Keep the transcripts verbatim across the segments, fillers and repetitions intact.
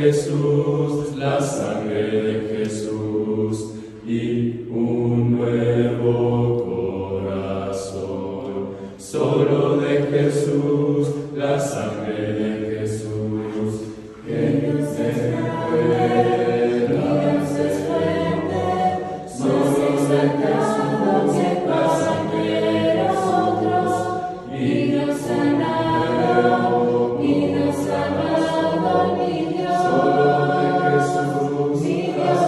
Jesús, la sangre de Jesús y un nuevo corazón. Solo de Jesús, la sangre de Jesús, que no se pueda desprender. Solo de Jesús, la sangre de nosotros, y nos sanado, y nos sanado, mi Dios. Solo de Jesús, mi Dios.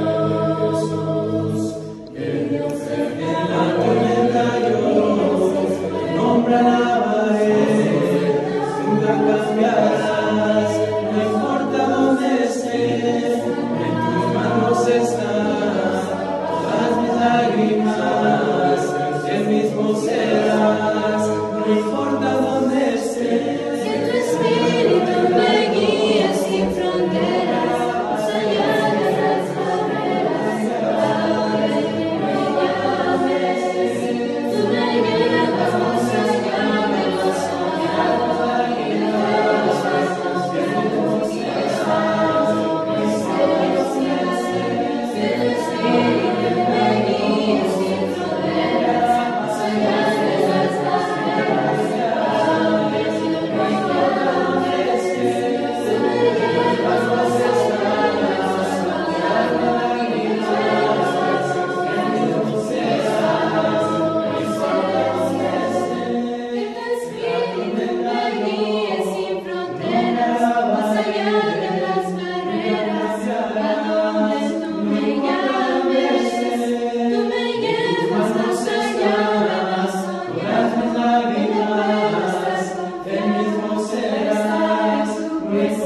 Que Dios se en la tormenta yo, nombre alabaré, nunca cambiarás, no importa dónde esté, en tus manos están todas mis lágrimas, el mismo serás, no importa dónde esté. Que tu espíritu me guíe sin fronteras, más allá de las barreras, a donde tú me llames. Tú me llevas más allá de lo soñado, y de los pasos que hemos trazado, mis delicias. Que tu espíritu me guíe sin fronteras, más allá de las barreras, a donde tú me llames. Tú me llevas más allá de lo soñado, y de los pasos que hemos trazado, mis delicias. Que tu espíritu me guíe sin fronteras, más allá de las barreras, a donde tú me llames. Tú me llevas más allá de lo soñado, y de los pasos que hemos trazado, mis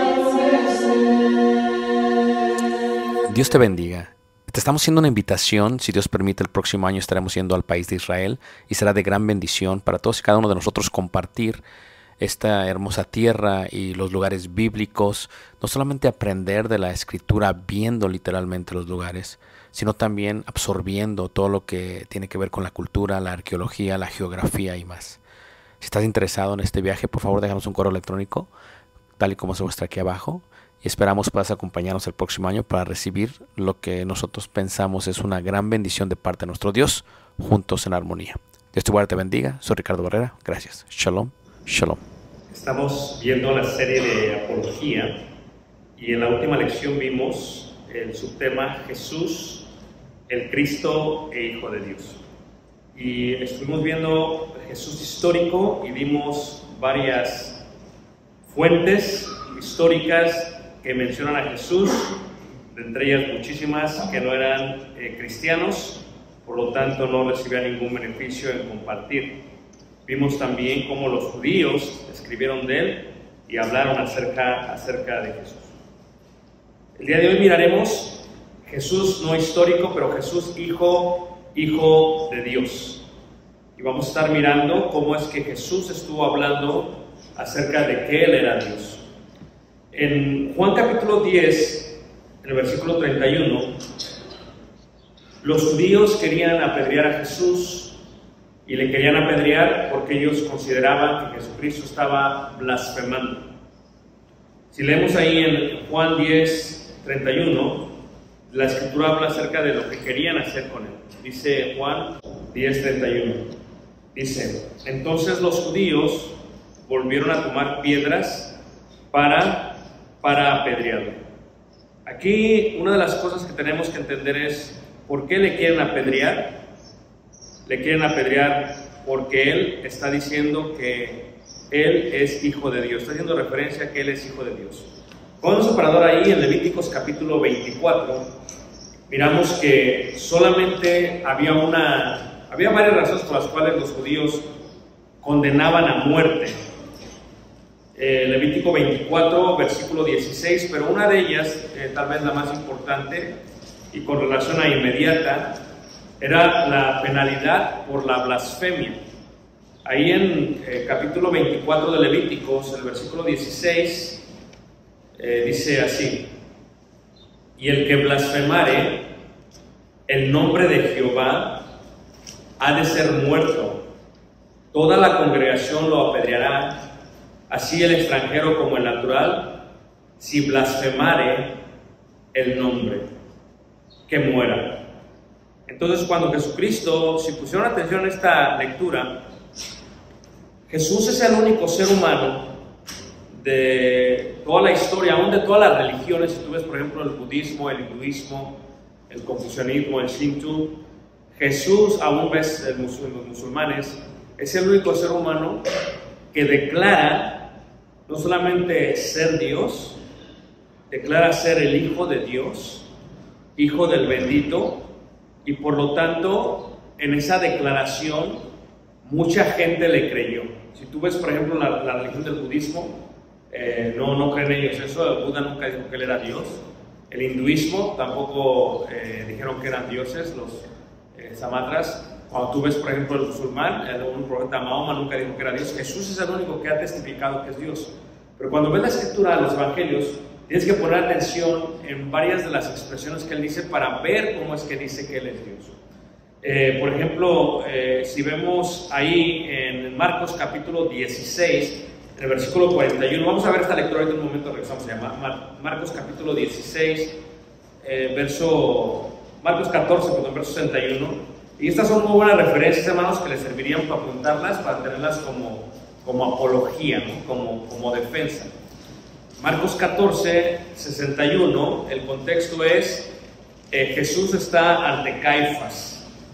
delicias. Dios te bendiga. Te estamos haciendo una invitación. Si Dios permite, el próximo año estaremos yendo al país de Israel y será de gran bendición para todos y cada uno de nosotros compartir esta hermosa tierra y los lugares bíblicos. No solamente aprender de la Escritura viendo literalmente los lugares, sino también absorbiendo todo lo que tiene que ver con la cultura, la arqueología, la geografía y más. Si estás interesado en este viaje, por favor déjanos un correo electrónico, tal y como se muestra aquí abajo. Y esperamos puedas acompañarnos el próximo año para recibir lo que nosotros pensamos es una gran bendición de parte de nuestro Dios, juntos en armonía. Dios te guarde, te bendiga. Soy Ricardo Barrera. Gracias. Shalom. Shalom. Estamos viendo la serie de Apología y en la última lección vimos el subtema Jesús, el Cristo e Hijo de Dios. Y estuvimos viendo Jesús histórico y vimos varias fuentes históricas que mencionan a Jesús, de entre ellas muchísimas que no eran eh, cristianos, por lo tanto no recibían ningún beneficio en compartir. Vimos también cómo los judíos escribieron de él y hablaron acerca, acerca de Jesús. El día de hoy miraremos Jesús no histórico, pero Jesús hijo, hijo de Dios. Y vamos a estar mirando cómo es que Jesús estuvo hablando acerca de que Él era Dios. En Juan capítulo diez, en el versículo treinta y uno, los judíos querían apedrear a Jesús y le querían apedrear porque ellos consideraban que Jesucristo estaba blasfemando. Si leemos ahí en Juan diez, treinta y uno, la escritura habla acerca de lo que querían hacer con él. Dice Juan diez, treinta y uno. Dice: entonces los judíos volvieron a tomar piedras para para apedrearlo. Aquí una de las cosas que tenemos que entender es ¿por qué le quieren apedrear? Le quieren apedrear porque Él está diciendo que Él es hijo de Dios, está haciendo referencia a que Él es hijo de Dios. Con un separador ahí en Levíticos capítulo veinticuatro, miramos que solamente había una, había varias razones por las cuales los judíos condenaban a muerte. Eh, Levítico veinticuatro, versículo dieciséis, pero una de ellas, eh, tal vez la más importante y con relación a inmediata, era la penalidad por la blasfemia. Ahí en eh, capítulo veinticuatro de Levíticos, el versículo dieciséis, eh, dice así: y el que blasfemare el nombre de Jehová ha de ser muerto, toda la congregación lo apedreará, así el extranjero como el natural, si blasfemare el nombre, que muera. Entonces, cuando Jesucristo, si pusieron atención a esta lectura, Jesús es el único ser humano de toda la historia, aún de todas las religiones. Si tú ves, por ejemplo, el budismo, el hinduismo, el confucianismo, el shinto, Jesús, aún ves el musul- los musulmanes, es el único ser humano que declara no solamente ser Dios, declara ser el Hijo de Dios, Hijo del bendito, y por lo tanto, en esa declaración, mucha gente le creyó. Si tú ves, por ejemplo, la, la religión del budismo, eh, no, no creen ellos eso. El Buda nunca dijo que él era Dios. El hinduismo tampoco eh, dijeron que eran dioses, los eh, samatras. Cuando tú ves, por ejemplo, el musulmán, el, un profeta Mahoma nunca dijo que era Dios. Jesús es el único que ha testificado que es Dios. Pero cuando ves la escritura de los evangelios, tienes que poner atención en varias de las expresiones que él dice para ver cómo es que dice que él es Dios. Eh, por ejemplo, eh, si vemos ahí en Marcos capítulo dieciséis, en el versículo cuarenta y uno, vamos a ver esta lectura en un momento, regresamos a Mar Mar Marcos capítulo dieciséis, eh, verso, Marcos catorce, perdón, verso sesenta y uno, y estas son muy buenas referencias, hermanos, que les servirían para apuntarlas, para tenerlas como, como apología, ¿no? como, como defensa. Marcos catorce, sesenta y uno, el contexto es, eh, Jesús está ante Caifás,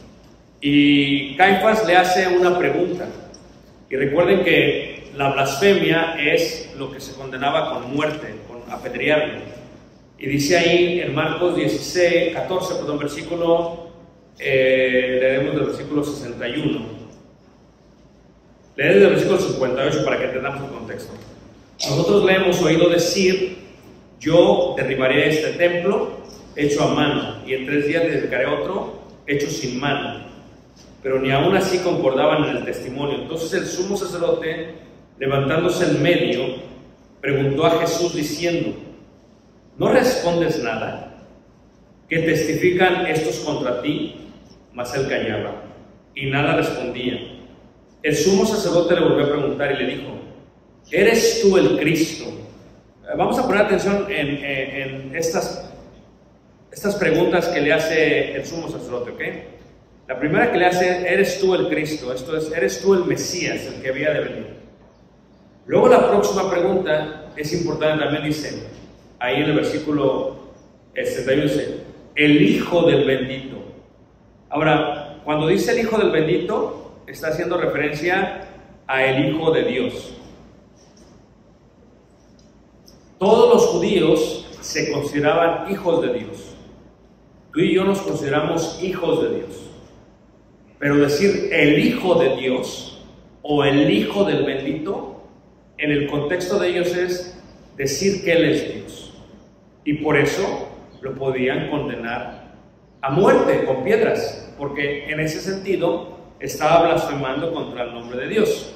y Caifás le hace una pregunta, y recuerden que la blasfemia es lo que se condenaba con muerte, con apedrearlo, y dice ahí en Marcos dieciséis, catorce, perdón, versículo, eh, leemos del versículo sesenta y uno, leemos del versículo cincuenta y ocho para que entendamos el contexto. Nosotros le hemos oído decir, yo derribaré este templo hecho a mano, y en tres días le edificaré otro hecho sin mano. Pero ni aún así concordaban en el testimonio. Entonces el sumo sacerdote, levantándose en medio, preguntó a Jesús diciendo, ¿no respondes nada? ¿Qué testifican estos contra ti? Mas él callaba, y nada respondía. El sumo sacerdote le volvió a preguntar y le dijo, ¿eres tú el Cristo? Vamos a poner atención en, en, en estas, estas preguntas que le hace el sumo sacerdote, ¿ok? La primera que le hace, ¿eres tú el Cristo? Esto es, ¿eres tú el Mesías, el que había de venir? Luego la próxima pregunta es importante también, dice, ahí en el versículo setenta y uno dice, el Hijo del bendito. Ahora, cuando dice el Hijo del bendito, está haciendo referencia a el Hijo de Dios. Todos los judíos se consideraban hijos de Dios. Tú y yo nos consideramos hijos de Dios. Pero decir el Hijo de Dios o el Hijo del bendito, en el contexto de ellos es decir que Él es Dios. Y por eso lo podían condenar a muerte con piedras, porque en ese sentido estaba blasfemando contra el nombre de Dios.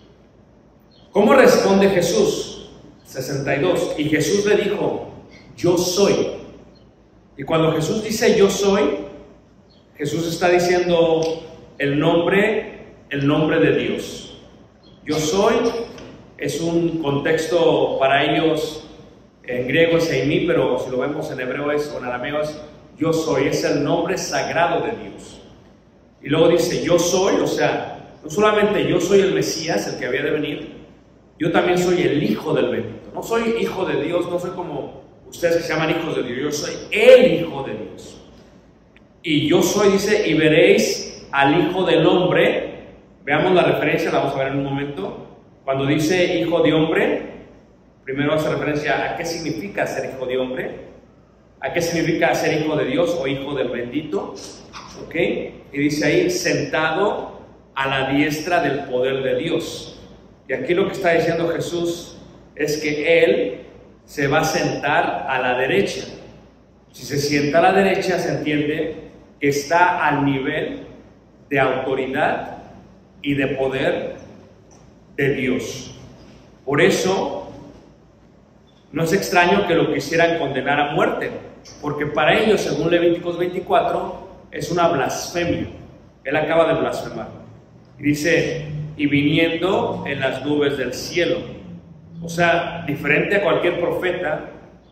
¿Cómo responde Jesús? sesenta y dos. Y Jesús le dijo, yo soy. Y cuando Jesús dice yo soy, Jesús está diciendo el nombre, el nombre de Dios. Yo soy es un contexto para ellos, en griego es eimi, pero si lo vemos en hebreo es, o en arameo es yo soy, es el nombre sagrado de Dios. Y luego dice yo soy, o sea, no solamente yo soy el Mesías, el que había de venir, yo también soy el Hijo del bendito. No soy hijo de Dios, no soy como ustedes que se llaman hijos de Dios, yo soy el Hijo de Dios. Y yo soy, dice, y veréis al Hijo del Hombre. Veamos la referencia, la vamos a ver en un momento. Cuando dice Hijo de Hombre, primero hace referencia a qué significa ser Hijo de Hombre, a qué significa ser Hijo de Dios o Hijo del bendito, ¿ok? Y dice ahí, sentado a la diestra del poder de Dios. Y aquí lo que está diciendo Jesús es que Él se va a sentar a la derecha. Si se sienta a la derecha, se entiende que está al nivel de autoridad y de poder de Dios. Por eso, no es extraño que lo quisieran condenar a muerte, porque para ellos, según Levíticos veinticuatro, es una blasfemia. Él acaba de blasfemar. Y dice, y viniendo en las nubes del cielo. O sea, diferente a cualquier profeta,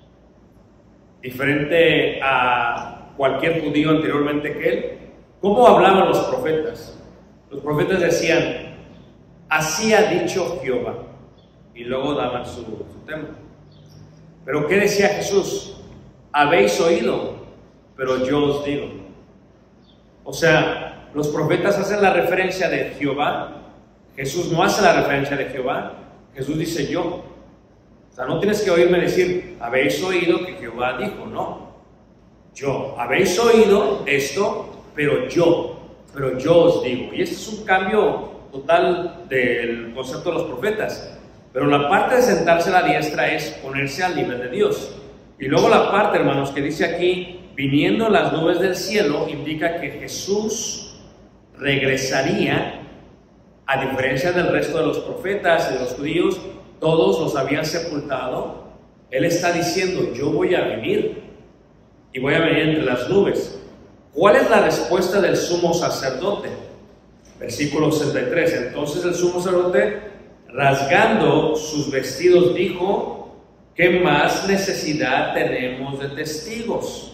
diferente a cualquier judío anteriormente que él. ¿Cómo hablaban los profetas? Los profetas decían, así ha dicho Jehová, y luego daban su, su tema. Pero ¿qué decía Jesús? Habéis oído, pero yo os digo. O sea, los profetas hacen la referencia de Jehová, Jesús no hace la referencia de Jehová, Jesús dice yo. O sea, no tienes que oírme decir, habéis oído que Jehová dijo, no. Yo, habéis oído esto, pero yo, pero yo os digo. Y este es un cambio total del concepto de los profetas. Pero la parte de sentarse a la diestra es ponerse al nivel de Dios. Y luego la parte, hermanos, que dice aquí, viniendo las nubes del cielo, indica que Jesús regresaría, a diferencia del resto de los profetas y de los judíos, todos los habían sepultado. Él está diciendo, yo voy a venir, y voy a venir entre las nubes. ¿Cuál es la respuesta del sumo sacerdote? Versículo sesenta y tres. Entonces el sumo sacerdote, rasgando sus vestidos, dijo, ¿qué más necesidad tenemos de testigos?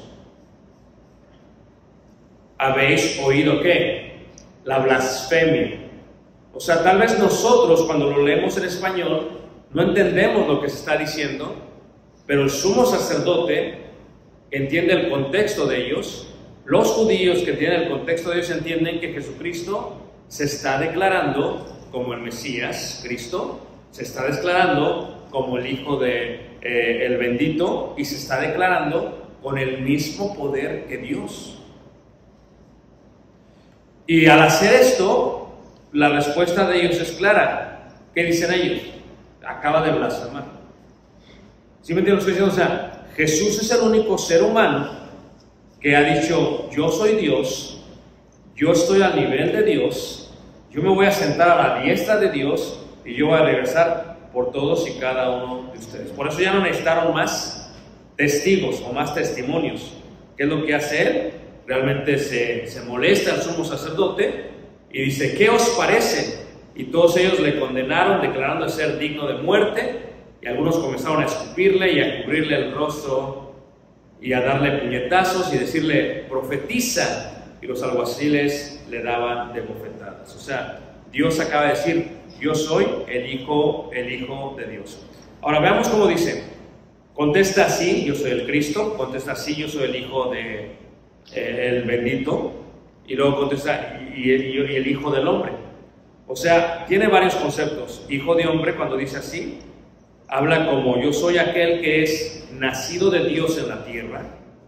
¿Habéis oído qué? La blasfemia. O sea, tal vez nosotros cuando lo leemos en español no entendemos lo que se está diciendo, pero el sumo sacerdote entiende el contexto de ellos. Los judíos que tienen el contexto de ellos entienden que Jesucristo se está declarando como el Mesías, Cristo, se está declarando como el Hijo de eh, el bendito, y se está declarando con el mismo poder que Dios. Y al hacer esto, la respuesta de ellos es clara. ¿Qué dicen ellos? Acaba de blasfemar. ¿Sí me entienden lo que estoy diciendo? O sea, Jesús es el único ser humano que ha dicho, yo soy Dios, yo estoy al nivel de Dios, yo me voy a sentar a la diestra de Dios y yo voy a regresar por todos y cada uno de ustedes. Por eso ya no necesitaron más testigos o más testimonios. ¿Qué es lo que hace él? Realmente se, se molesta al sumo sacerdote y dice, ¿qué os parece? Y todos ellos le condenaron, declarando ser digno de muerte, y algunos comenzaron a escupirle y a cubrirle el rostro y a darle puñetazos y decirle, profetiza, y los alguaciles le daban de bofetadas. O sea, Dios acaba de decir, yo soy el Hijo, el Hijo de Dios. Ahora veamos cómo dice. Contesta así, yo soy el Cristo. Contesta así, yo soy el Hijo de eh, el bendito. Y luego contesta, y el, y el Hijo del hombre. O sea, tiene varios conceptos. Hijo de hombre, cuando dice así, habla como yo soy aquel que es nacido de Dios en la tierra.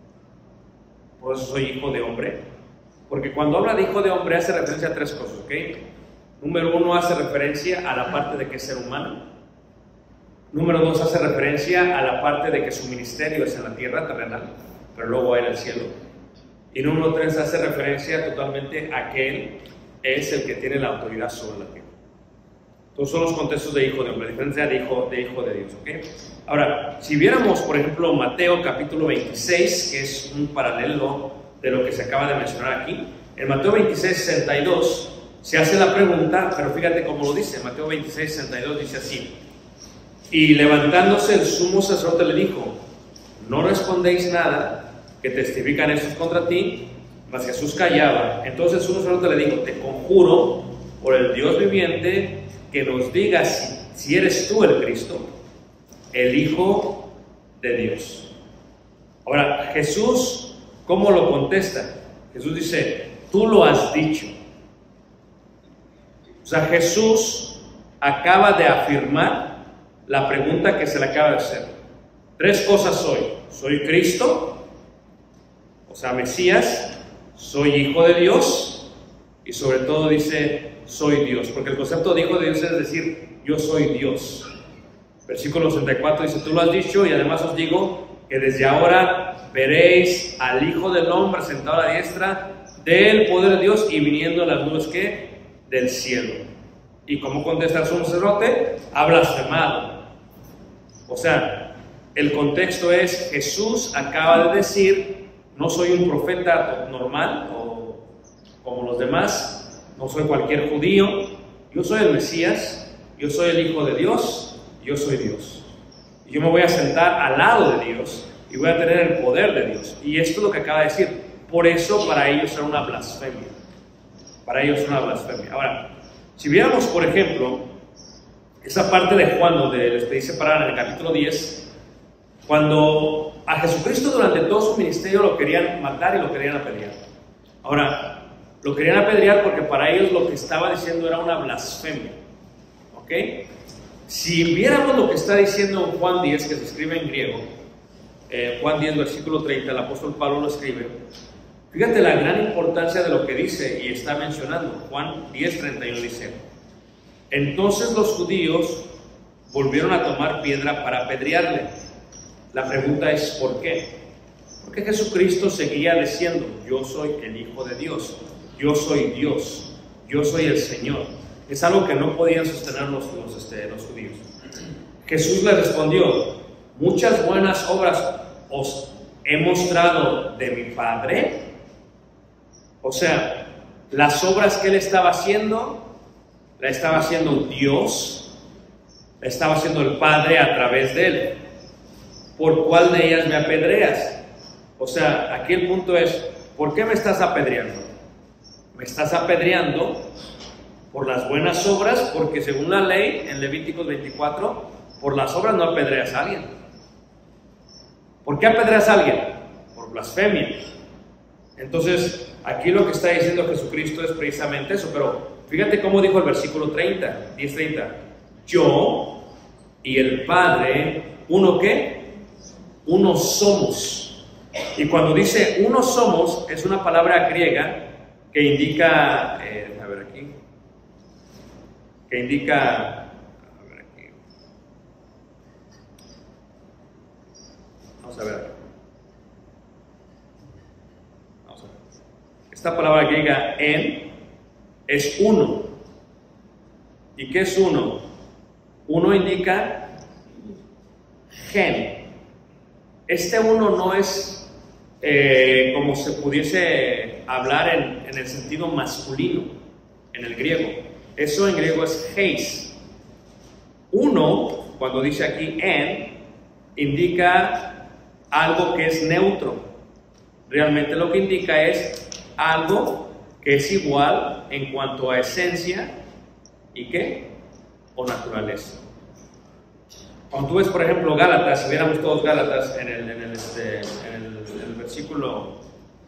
Por eso soy hijo de hombre. Porque cuando habla de hijo de hombre hace referencia a tres cosas, ¿ok? Número uno, hace referencia a la parte de que es ser humano. Número dos, hace referencia a la parte de que su ministerio es en la tierra terrenal, pero luego va en el cielo. Y número tres, hace referencia totalmente a que Él es el que tiene la autoridad sobre la tierra. Todos son los contextos de hijo de hombre, diferencia de hijo, de hijo de Dios, ¿ok? Ahora, si viéramos, por ejemplo, Mateo capítulo veintiséis, que es un paralelo de lo que se acaba de mencionar aquí. En Mateo veintiséis, sesenta y dos, se hace la pregunta, pero fíjate cómo lo dice. Mateo veintiséis, sesenta y dos dice así: y levantándose el sumo sacerdote le dijo, no respondéis nada, que testifican estos contra ti. Mas Jesús callaba. Entonces el sumo sacerdote le dijo, te conjuro por el Dios viviente que nos digas si, si eres tú el Cristo, el Hijo de Dios. Ahora, Jesús, ¿cómo lo contesta? Jesús dice, tú lo has dicho. O sea, Jesús acaba de afirmar la pregunta que se le acaba de hacer. Tres cosas soy. Soy Cristo, o sea, Mesías, soy hijo de Dios y sobre todo dice, soy Dios. Porque el concepto de hijo de Dios es decir, yo soy Dios. Versículo sesenta y cuatro dice, tú lo has dicho y además os digo que desde ahora veréis al Hijo del Hombre sentado a la diestra del poder de Dios y viniendo en las nubes que del cielo. ¿Y cómo contesta el sumo sacerdote? Ha blasfemado. O sea, el contexto es, Jesús acaba de decir, no soy un profeta normal o como los demás, no soy cualquier judío, yo soy el Mesías, yo soy el Hijo de Dios, yo soy Dios. Y yo me voy a sentar al lado de Dios y voy a tener el poder de Dios. Y esto es lo que acaba de decir. Por eso para ellos era una blasfemia. Para ellos era una blasfemia. Ahora, si viéramos, por ejemplo, esa parte de Juan donde les pedí separar en el capítulo diez, cuando a Jesucristo durante todo su ministerio lo querían matar y lo querían apedrear. Ahora, lo querían apedrear porque para ellos lo que estaba diciendo era una blasfemia. ¿Ok? Si viéramos lo que está diciendo en Juan diez, que se escribe en griego, eh, Juan diez, versículo treinta, el apóstol Pablo lo escribe. Fíjate la gran importancia de lo que dice y está mencionando. Juan diez, treinta y uno dice: entonces los judíos volvieron a tomar piedra para apedrearle. La pregunta es ¿por qué? Porque Jesucristo seguía diciendo: yo soy el Hijo de Dios, yo soy Dios, yo soy el Señor. Es algo que no podían sostener los, los, este, los judíos. Jesús le respondió: muchas buenas obras os he mostrado de mi Padre. O sea, las obras que él estaba haciendo, la estaba haciendo Dios, la estaba haciendo el Padre a través de él. ¿Por cuál de ellas me apedreas? O sea, aquí el punto es, ¿por qué me estás apedreando? Me estás apedreando por las buenas obras, porque según la ley, en Levíticos veinticuatro, por las obras no apedreas a alguien. ¿Por qué apedreas a alguien? Por blasfemia. Entonces, aquí lo que está diciendo Jesucristo es precisamente eso, pero fíjate cómo dijo el versículo treinta, diez treinta. Yo y el Padre, ¿uno qué? Uno somos. Y cuando dice uno somos, es una palabra griega que indica, eh, a ver aquí, que indica, a ver aquí, vamos a ver, vamos a ver, esta palabra griega en es uno. ¿Y qué es uno? Uno indica gen. Este uno no es eh, como se pudiese hablar en, en el sentido masculino, en el griego. Eso en griego es heis. Uno, cuando dice aquí en, indica algo que es neutro. Realmente lo que indica es algo que es igual en cuanto a esencia y qué, o naturaleza. Cuando tú ves, por ejemplo, Gálatas, si viéramos todos Gálatas en el, en el, este, en el, en el versículo,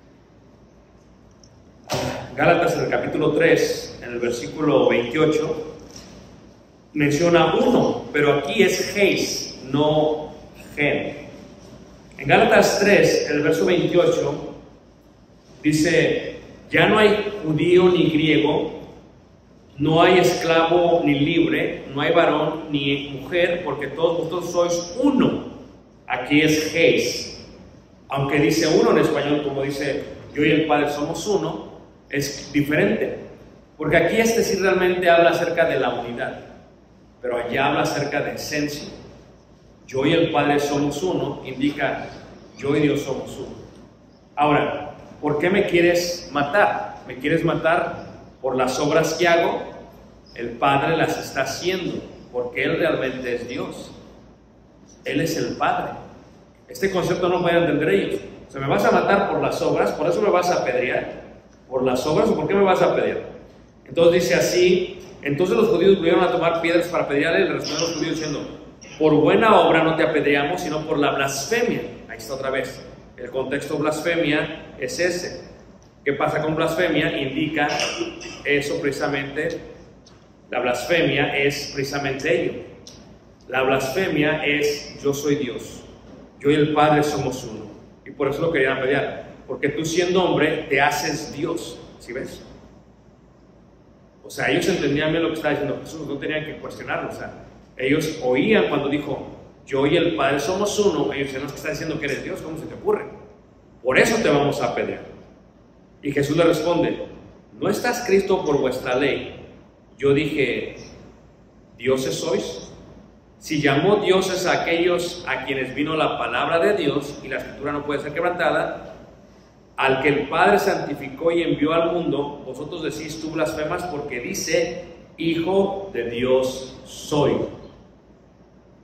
Gálatas en el capítulo tres, en el versículo veintiocho, menciona uno, pero aquí es heis, no gen. En Gálatas tres, en el verso veintiocho, dice: ya no hay judío ni griego, no hay esclavo ni libre, no hay varón ni mujer, porque todos vosotros sois uno. Aquí es heis. Aunque dice uno en español, como dice yo y el Padre somos uno, es diferente. Porque aquí este sí realmente habla acerca de la unidad, pero allá habla acerca de esencia. Yo y el Padre somos uno, indica yo y Dios somos uno. Ahora, ¿por qué me quieres matar? ¿Me quieres matar por las obras que hago? El Padre las está haciendo, porque Él realmente es Dios. Él es el Padre. Este concepto no lo pueden entender ellos. O sea, ¿me vas a matar por las obras? ¿Por eso me vas a apedrear? ¿Por las obras o por qué me vas a apedrear? Entonces dice así: entonces los judíos volvieron a tomar piedras para apedrearle. Y le respondieron los judíos diciendo: por buena obra no te apedreamos, sino por la blasfemia. Ahí está otra vez. El contexto blasfemia es ese. ¿Qué pasa con blasfemia? Indica eso precisamente. La blasfemia es precisamente ello. La blasfemia es yo soy Dios, yo y el Padre somos uno. Y por eso lo querían apedrear, porque tú siendo hombre te haces Dios. ¿Sí ves? O sea, ellos entendían bien lo que estaba diciendo Jesús, no tenían que cuestionarlo. O sea, ellos oían cuando dijo yo y el Padre somos uno. Ellos decían: no, es que está diciendo que eres Dios, ¿cómo se te ocurre? Por eso te vamos a apedrear. Y Jesús le responde: ¿no está escrito por vuestra ley? Yo dije, ¿dioses sois? Si llamó dioses a aquellos a quienes vino la palabra de Dios, y la escritura no puede ser quebrantada, al que el Padre santificó y envió al mundo, vosotros decís tú blasfemas, porque dice, Hijo de Dios soy.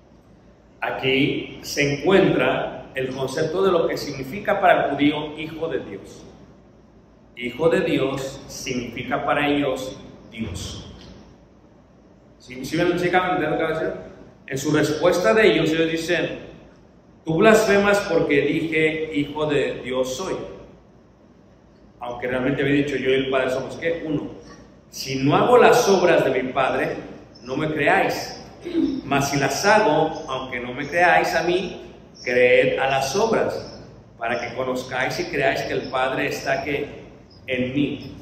aquí se encuentra el concepto de lo que significa para el judío hijo de Dios. Hijo de Dios significa para ellos Dios. ¿Sí, sí me lo checan? En su respuesta de ellos, ellos dicen: tú blasfemas porque dije hijo de Dios soy. Aunque realmente había dicho yo y el Padre somos ¿qué? Uno. Si no hago las obras de mi Padre, no me creáis. Mas si las hago, aunque no me creáis a mí, creed a las obras, para que conozcáis y creáis que el Padre está que en mí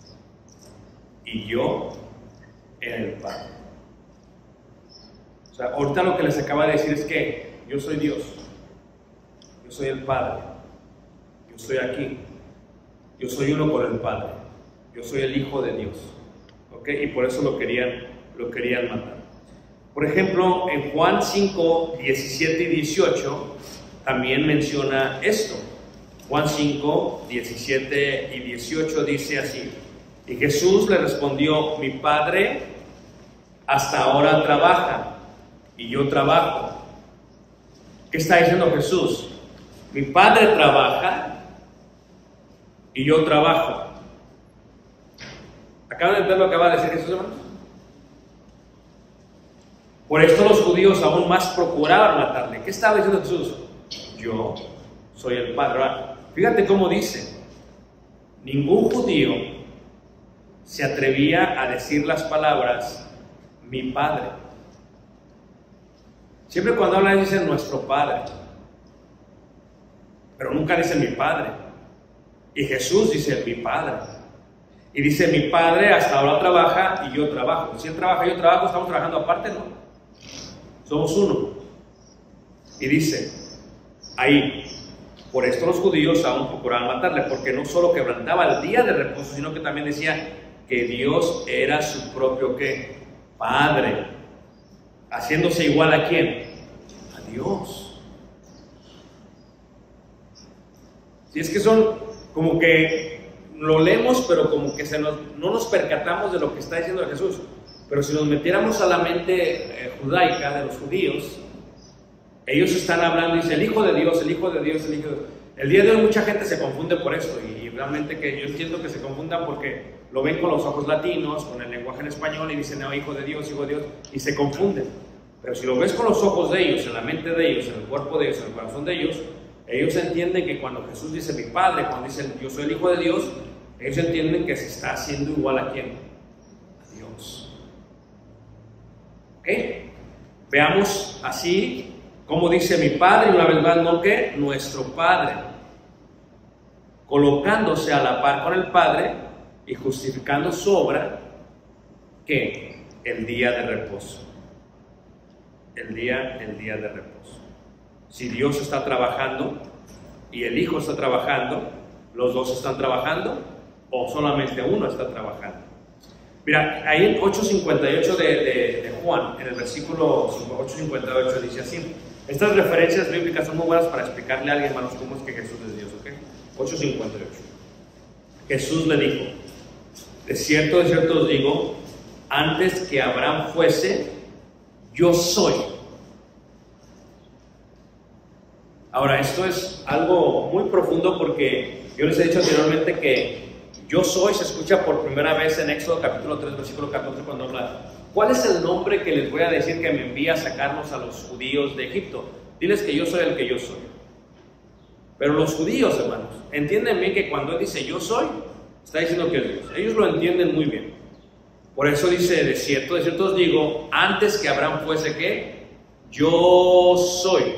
y yo en el Padre. O sea, ahorita lo que les acaba de decir es que yo soy Dios, yo soy el Padre, yo estoy aquí, yo soy uno con el Padre, yo soy el Hijo de Dios, ¿ok? Y por eso lo querían, lo querían matar. Por ejemplo, en Juan cinco, diecisiete y dieciocho también menciona esto. Juan cinco, diecisiete y dieciocho dice así: y Jesús le respondió: mi Padre hasta ahora trabaja y yo trabajo. ¿Qué está diciendo Jesús? Mi Padre trabaja y yo trabajo. ¿Acaban de ver lo que va a decir Jesús, hermanos? Por esto los judíos aún más procuraban matarle. ¿Qué estaba diciendo Jesús? Yo soy el Padre. Ahora, fíjate cómo dice: ningún judío se atrevía a decir las palabras mi Padre. Siempre cuando hablan dicen nuestro Padre, pero nunca dicen mi Padre. Y Jesús dice mi Padre. Y dice mi Padre hasta ahora trabaja y yo trabajo. Si Él trabaja y yo trabajo, ¿estamos trabajando aparte? No. Somos uno. Y dice ahí: por esto los judíos aún procuraban matarle, porque no solo quebrantaba el día de reposo, sino que también decía que Dios era su propio ¿qué? Padre, haciéndose igual a quién, a Dios. Si es que son como que lo leemos, pero como que se nos, no nos percatamos de lo que está diciendo Jesús. Pero si nos metiéramos a la mente eh, judaica de los judíos, ellos están hablando y dicen el Hijo de Dios, el Hijo de Dios, el Hijo de Dios. El día de hoy mucha gente se confunde por esto, y realmente que yo entiendo que se confundan porque lo ven con los ojos latinos, con el lenguaje en español, y dicen no, Hijo de Dios, Hijo de Dios, y se confunden. Pero si lo ves con los ojos de ellos, en la mente de ellos, en el cuerpo de ellos, en el corazón de ellos, ellos entienden que cuando Jesús dice mi Padre, cuando dicen yo soy el Hijo de Dios, ellos entienden que se está haciendo igual a quién, a Dios. ¿Ok? Veamos así como dice mi Padre, y una vez más, no que nuestro Padre, colocándose a la par con el Padre y justificando su obra, que el día de reposo. El día, el día de reposo. Si Dios está trabajando y el Hijo está trabajando, ¿los dos están trabajando o solamente uno está trabajando? Mira, ahí en ocho cincuenta y ocho de, de, de Juan, en el versículo ocho cincuenta y ocho dice así. Estas referencias bíblicas son muy buenas para explicarle a alguien, hermanos, cómo es que Jesús es Dios, ¿ok? ocho cincuenta y ocho. Jesús le dijo: de cierto, de cierto os digo, antes que Abraham fuese, yo soy. Ahora, esto es algo muy profundo porque yo les he dicho anteriormente que yo soy se escucha por primera vez en Éxodo capítulo tres, versículo catorce, cuando habla: ¿cuál es el nombre que les voy a decir que me envía a sacarnos a los judíos de Egipto? Diles que yo soy el que yo soy. Pero los judíos, hermanos, entienden bien que cuando él dice yo soy, está diciendo que es Dios. Ellos lo entienden muy bien. Por eso dice, de cierto, de cierto os digo, antes que Abraham fuese, ¿qué? Yo soy.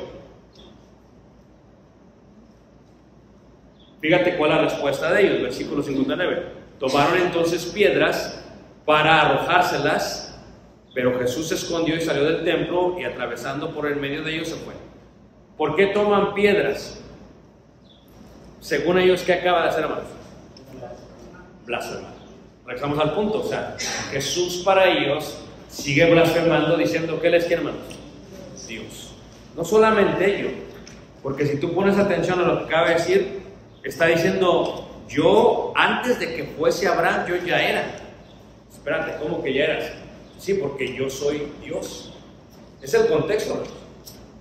Fíjate cuál es la respuesta de ellos, versículo cincuenta y nueve. Tomaron entonces piedras para arrojárselas, pero Jesús se escondió y salió del templo, y atravesando por el medio de ellos se fue. ¿Por qué toman piedras? Según ellos, ¿qué acaba de hacer, hermanos? Blasfemar. Regresamos al punto, o sea, Jesús para ellos sigue blasfemando, diciendo que Él es, ¿quién, hermanos? Dios. No solamente ello, porque si tú pones atención a lo que acaba de decir, está diciendo, yo antes de que fuese Abraham, yo ya era. Espérate, ¿cómo que ya eras? Sí, porque yo soy Dios. Es el contexto, ¿no?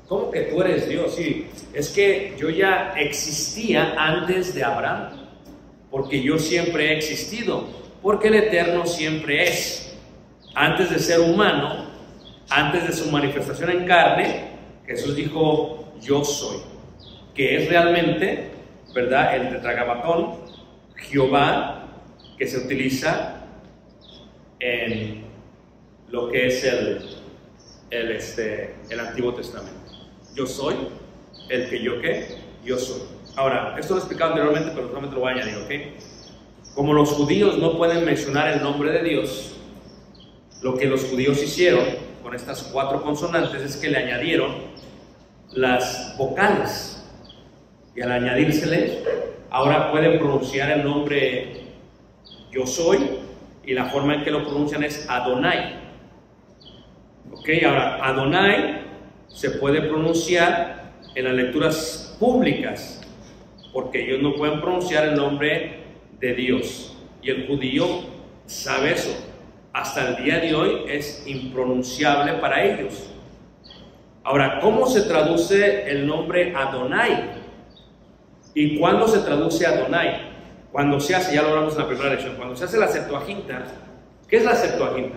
¿Cómo que tú eres Dios? Sí, es que yo ya existía antes de Abraham, porque yo siempre he existido, porque el Eterno siempre es. Antes de ser humano, antes de su manifestación en carne, Jesús dijo, yo soy, que es realmente, ¿verdad?, el tetragrammatón, Jehová, que se utiliza en lo que es el, el, este, el Antiguo Testamento. Yo soy, el que yo qué, yo soy. Ahora, esto lo he explicado anteriormente, pero solamente lo voy a añadir, ¿ok? Como los judíos no pueden mencionar el nombre de Dios, lo que los judíos hicieron con estas cuatro consonantes es que le añadieron las vocales. Y al añadírseles, ahora pueden pronunciar el nombre yo soy, y la forma en que lo pronuncian es Adonai. Ok, ahora Adonai se puede pronunciar en las lecturas públicas, porque ellos no pueden pronunciar el nombre de Dios, y el judío sabe eso. Hasta el día de hoy es impronunciable para ellos. Ahora, ¿cómo se traduce el nombre Adonai? ¿Y cuándo se traduce Adonai? Cuando se hace, ya lo hablamos en la primera lección, cuando se hace la Septuaginta. ¿Qué es la Septuaginta?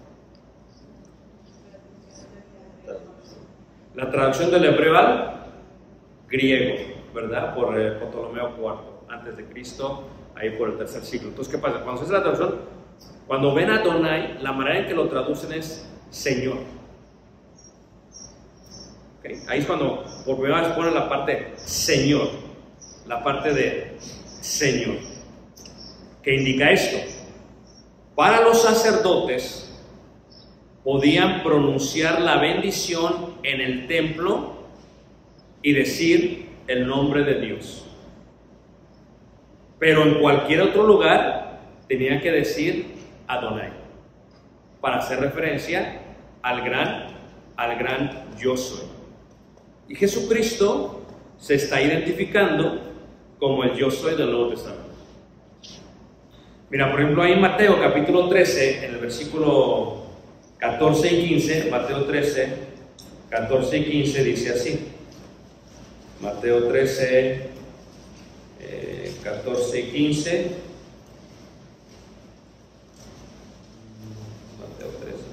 La traducción del hebreo al griego, ¿verdad? Por eh, Ptolomeo cuarto, antes de Cristo, ahí por el tercer siglo. Entonces, ¿qué pasa? Cuando se hace la traducción, cuando ven a Adonai, la manera en que lo traducen es Señor. ¿Okay? Ahí es cuando por primera vez ponen la parte Señor, la parte de Señor, que indica esto. Para los sacerdotes podían pronunciar la bendición en el templo y decir el nombre de Dios, pero en cualquier otro lugar tenían que decir Adonai, para hacer referencia al gran, al gran yo soy. Y Jesucristo se está identificando como el yo soy del Nuevo Testamento. Mira, por ejemplo, ahí en Mateo capítulo trece, en el versículo catorce y quince, Mateo trece, catorce y quince dice así. Mateo trece, eh, catorce y quince. Mateo trece.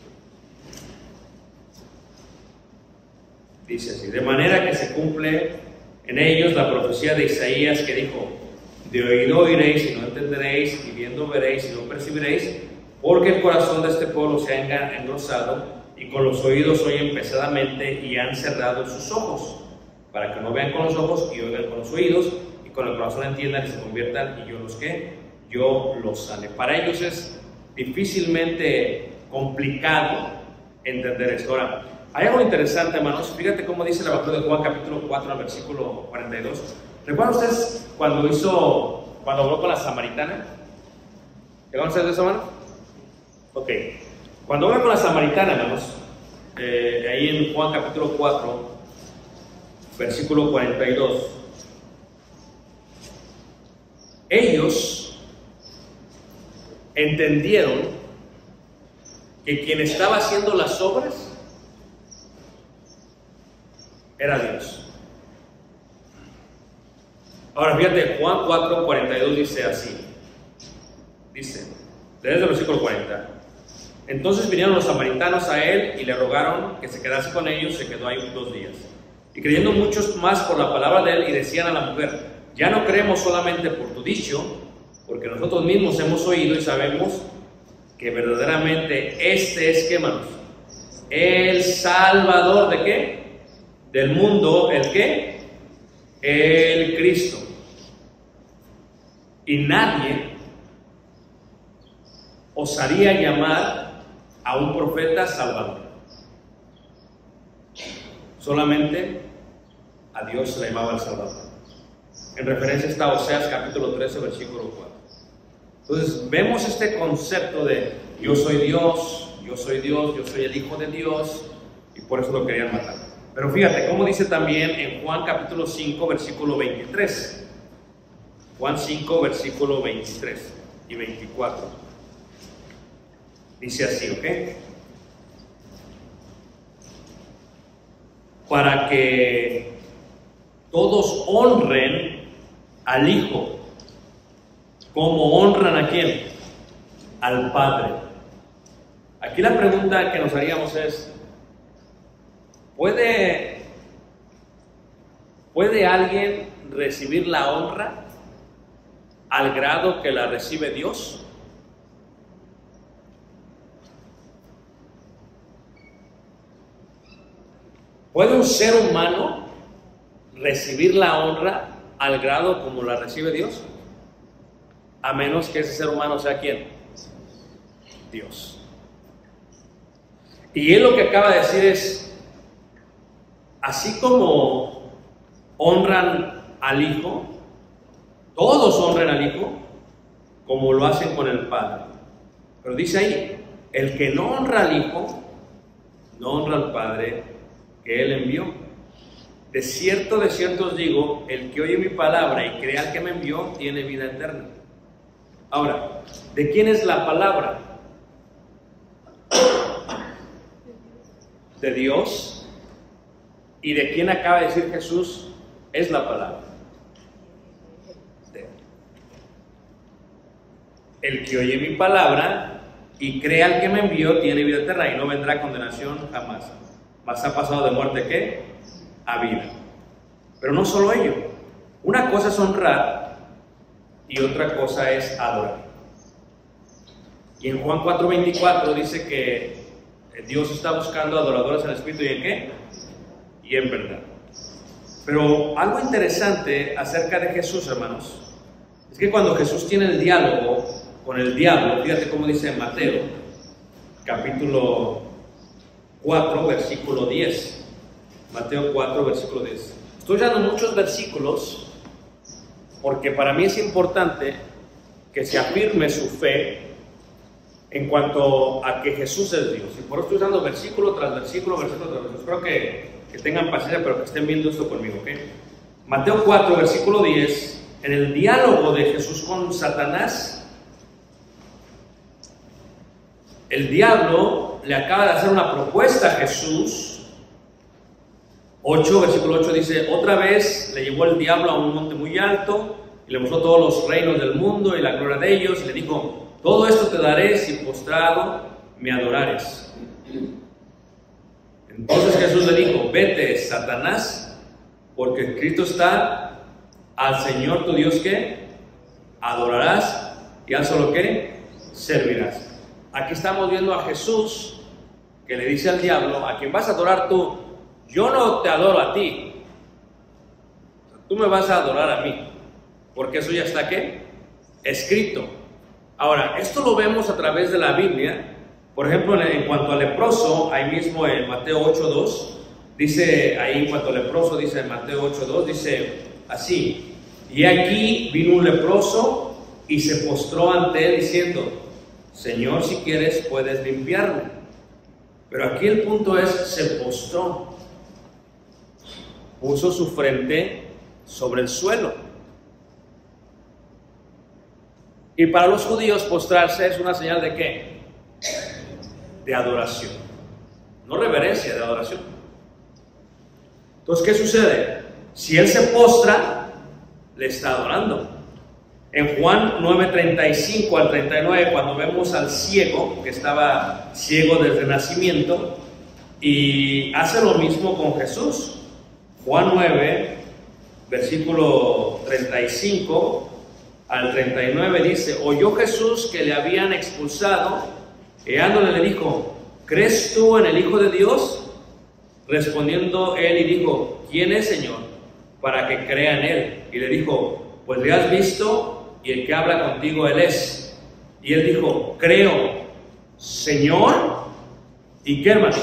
Dice así: de manera que se cumple en ellos la profecía de Isaías que dijo: de oído oiréis y no entenderéis, y viendo veréis y no percibiréis, porque el corazón de este pueblo se ha engrosado, y con los oídos oyen pesadamente, y han cerrado sus ojos, para que no vean con los ojos y oigan con los oídos, y con el corazón entiendan y se conviertan, y yo los que, yo los sane. Para ellos es difícilmente complicado entender esto. Ahora, hay algo interesante, hermanos. Fíjate cómo dice el Evangelio de Juan, capítulo cuatro, versículo cuarenta y dos. ¿Recuerdan ustedes cuando hizo, cuando habló con la samaritana? ¿Recuerdan ustedes de eso, hermano? Ok. Cuando habla con la samaritana, hermanos, eh, ahí en Juan, capítulo cuatro, versículo cuarenta y dos, ellos entendieron que quien estaba haciendo las obras era Dios. Ahora fíjate, Juan cuatro, cuarenta y dos dice así. Dice, desde el versículo cuarenta. Entonces vinieron los samaritanos a él y le rogaron que se quedase con ellos. Se quedó ahí dos días. Y creyendo muchos más por la palabra de él, y decían a la mujer: ya no creemos solamente por tu dicho, porque nosotros mismos hemos oído y sabemos que verdaderamente este es, ¿qué, hermanos? El Salvador ¿de qué? Del mundo. ¿El qué? El Cristo. Y nadie osaría llamar a un profeta Salvador. Solamente a Dios se le llamaba el Salvador. En referencia está Oseas capítulo trece, versículo cuatro. Entonces vemos este concepto de yo soy Dios, yo soy Dios, yo soy el Hijo de Dios, y por eso lo querían matar. Pero fíjate cómo dice también en Juan capítulo cinco, versículo veintitrés. Juan cinco, versículo veintitrés y veinticuatro. Dice así, ¿ok? para que todos honren al Hijo, como honran a quién, al Padre. Aquí la pregunta que nos haríamos es, ¿puede, ¿puede alguien recibir la honra al grado que la recibe Dios? ¿Puede un ser humano recibir la honra al grado como la recibe Dios? A menos que ese ser humano sea ¿quién? Dios. Y él lo que acaba de decir es, así como honran al Hijo, todos honran al Hijo, como lo hacen con el Padre. Pero dice ahí, el que no honra al Hijo, no honra al Padre que Él envió. De cierto, de cierto os digo, el que oye mi palabra y crea al que me envió, tiene vida eterna. Ahora, ¿de quién es la palabra? De Dios. ¿Y de quién acaba de decir Jesús? Es la palabra. De Él. El que oye mi palabra y crea al que me envió, tiene vida eterna y no vendrá a condenación jamás. Mas ha pasado de muerte, ¿qué? A vida. Pero no solo ello. Una cosa es honrar y otra cosa es adorar. Y en Juan cuatro veinticuatro dice que Dios está buscando adoradores en espíritu y en qué? Y en verdad. Pero algo interesante acerca de Jesús, hermanos, es que cuando Jesús tiene el diálogo con el diablo, fíjate cómo dice en Mateo, capítulo cuatro, versículo diez. Mateo cuatro, versículo diez. Estoy dando muchos versículos porque para mí es importante que se afirme su fe en cuanto a que Jesús es Dios. Y por eso estoy usando versículo tras versículo, versículo tras versículo. Espero que, que tengan paciencia, pero que estén viendo esto conmigo, ¿ok? Mateo cuatro, versículo diez. En el diálogo de Jesús con Satanás, el diablo le acaba de hacer una propuesta a Jesús. ocho, versículo ocho dice, otra vez le llevó el diablo a un monte muy alto y le mostró todos los reinos del mundo y la gloria de ellos y le dijo, todo esto te daré si postrado me adorares. Entonces Jesús le dijo, vete, Satanás, porque escrito está, al Señor tu Dios que adorarás y al solo que servirás. Aquí estamos viendo a Jesús que le dice al diablo, a quien vas a adorar tú, yo no te adoro a ti, tú me vas a adorar a mí, porque eso ya está ¿qué? Escrito. Ahora, esto lo vemos a través de la Biblia. Por ejemplo, en, en cuanto al leproso, ahí mismo en Mateo ocho dos, dice, ahí en cuanto al leproso, dice en Mateo ocho dos, dice así, y aquí vino un leproso y se postró ante él diciendo, Señor, si quieres puedes limpiarme. Pero aquí el punto es, se postró, puso su frente sobre el suelo. Y para los judíos postrarse es una señal de ¿qué? De adoración. No reverencia, de adoración. Entonces, ¿qué sucede? Si él se postra, le está adorando. En Juan nueve, treinta y cinco al treinta y nueve, cuando vemos al ciego, que estaba ciego desde nacimiento, y hace lo mismo con Jesús. Juan nueve, versículo treinta y cinco al treinta y nueve dice, oyó Jesús que le habían expulsado, y dándole le dijo, ¿crees tú en el Hijo de Dios? Respondiendo él y dijo, ¿quién es, Señor? Para que crea en él. Y le dijo, pues le has visto, y el que habla contigo él es. Y él dijo, creo, Señor. ¿Y qué, hermanos?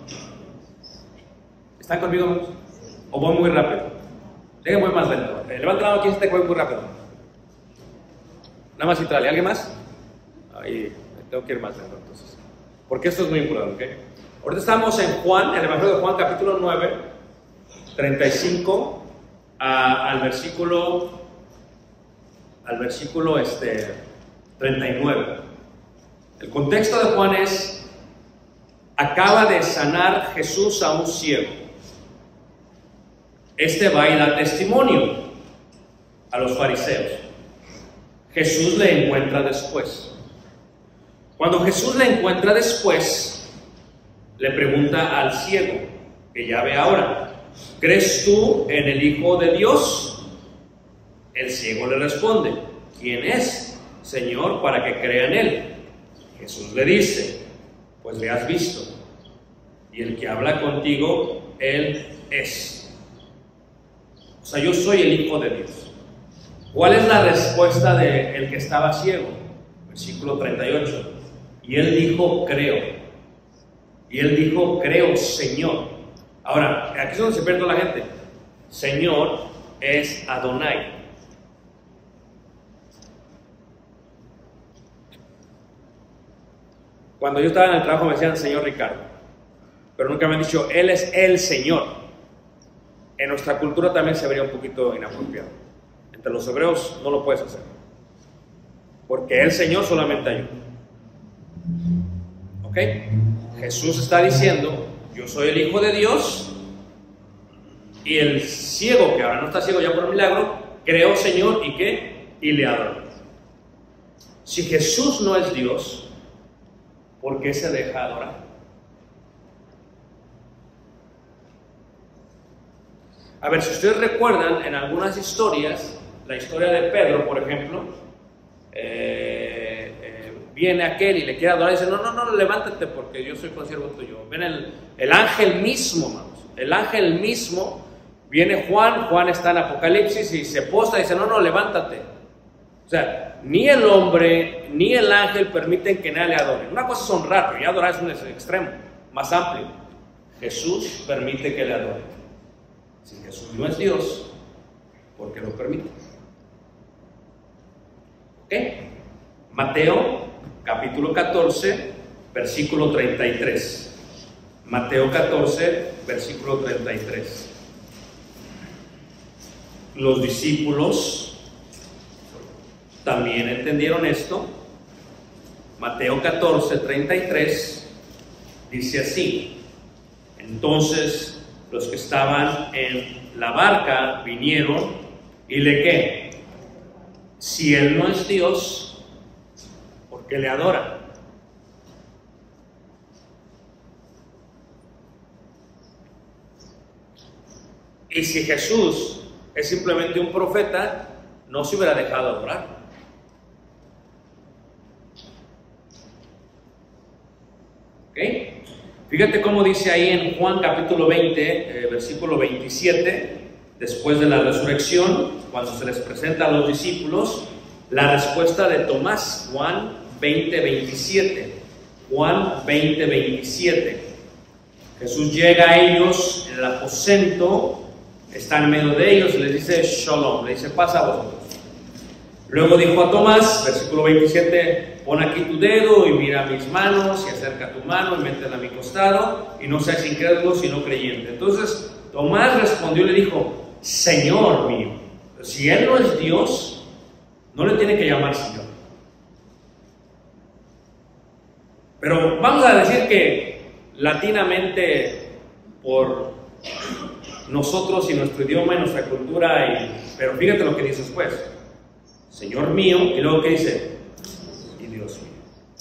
¿Están conmigo, hermanos? ¿O voy muy rápido? Déjenme voy más lento. Eh, levanta la mano quien se te voy muy rápido. Nada más Israel, ¿alguien más? Ahí tengo que ir más lento entonces. Porque esto es muy importante, ¿ok? Ahorita estamos en Juan, en el Evangelio de Juan, capítulo nueve, treinta y cinco a, al versículo, al versículo este, treinta y nueve. El contexto de Juan es, acaba de sanar Jesús a un ciego. Este va y da testimonio a los fariseos. Jesús le encuentra después. Cuando Jesús le encuentra después, le pregunta al ciego, que ya ve ahora: ¿crees tú en el Hijo de Dios? El ciego le responde: ¿quién es, Señor, para que crea en él? Jesús le dice: pues le has visto, y el que habla contigo, él es. O sea, yo soy el Hijo de Dios. ¿Cuál es la respuesta del que estaba ciego? Versículo treinta y ocho. Y él dijo: creo. Y él dijo: creo, Señor. Ahora, aquí es donde se pierde la gente. Señor es Adonai. Cuando yo estaba en el trabajo me decían Señor Ricardo, pero nunca me han dicho Él es el Señor. En nuestra cultura también se vería un poquito inapropiado. Entre los hebreos no lo puedes hacer, porque el Señor solamente hay uno. ¿Ok? Jesús está diciendo: yo soy el Hijo de Dios. Y el ciego, que ahora no está ciego ya por milagro, creo, Señor, ¿y qué? Y le adoro. Si Jesús no es Dios, ¿por qué se deja adorar? A ver, si ustedes recuerdan, en algunas historias, la historia de Pedro, por ejemplo, eh, eh, viene aquel y le quiere adorar y dice: no, no, no, levántate porque yo soy consiervo tuyo. Ven el, el ángel mismo, vamos, el ángel mismo, viene Juan, Juan está en Apocalipsis y se posta y dice: no, no, levántate. O sea, ni el hombre ni el ángel permiten que nadie le adore. Una cosa es honrar, pero ya adorar es un extremo más amplio. Jesús permite que le adore. Si Jesús no es Dios, ¿por qué lo permite? ¿Ok? Mateo capítulo catorce, versículo treinta y tres. Mateo catorce, versículo treinta y tres. Los discípulos también entendieron esto. Mateo catorce, treinta y tres dice así: entonces los que estaban en la barca vinieron y le ¿qué? Si él no es Dios, ¿por qué le adoran? Y si Jesús es simplemente un profeta, no se hubiera dejado adorar. ¿Ok? Fíjate cómo dice ahí en Juan capítulo veinte, eh, versículo veintisiete, después de la resurrección, cuando se les presenta a los discípulos, la respuesta de Tomás. Juan veinte, veintisiete. Juan veinte, veintisiete. Jesús llega a ellos en el aposento, está en medio de ellos y les dice Shalom, le dice paz a vosotros. Luego dijo a Tomás, versículo veintisiete, pon aquí tu dedo y mira mis manos y acerca tu mano y métela a mi costado y no seas incrédulo sino creyente. Entonces Tomás respondió y le dijo: Señor mío. Si él no es Dios, no le tiene que llamar Señor. Pero vamos a decir que latinamente, por nosotros y nuestro idioma y nuestra cultura, y, pero fíjate lo que dice después: Señor mío, y luego ¿qué dice? Y Dios mío.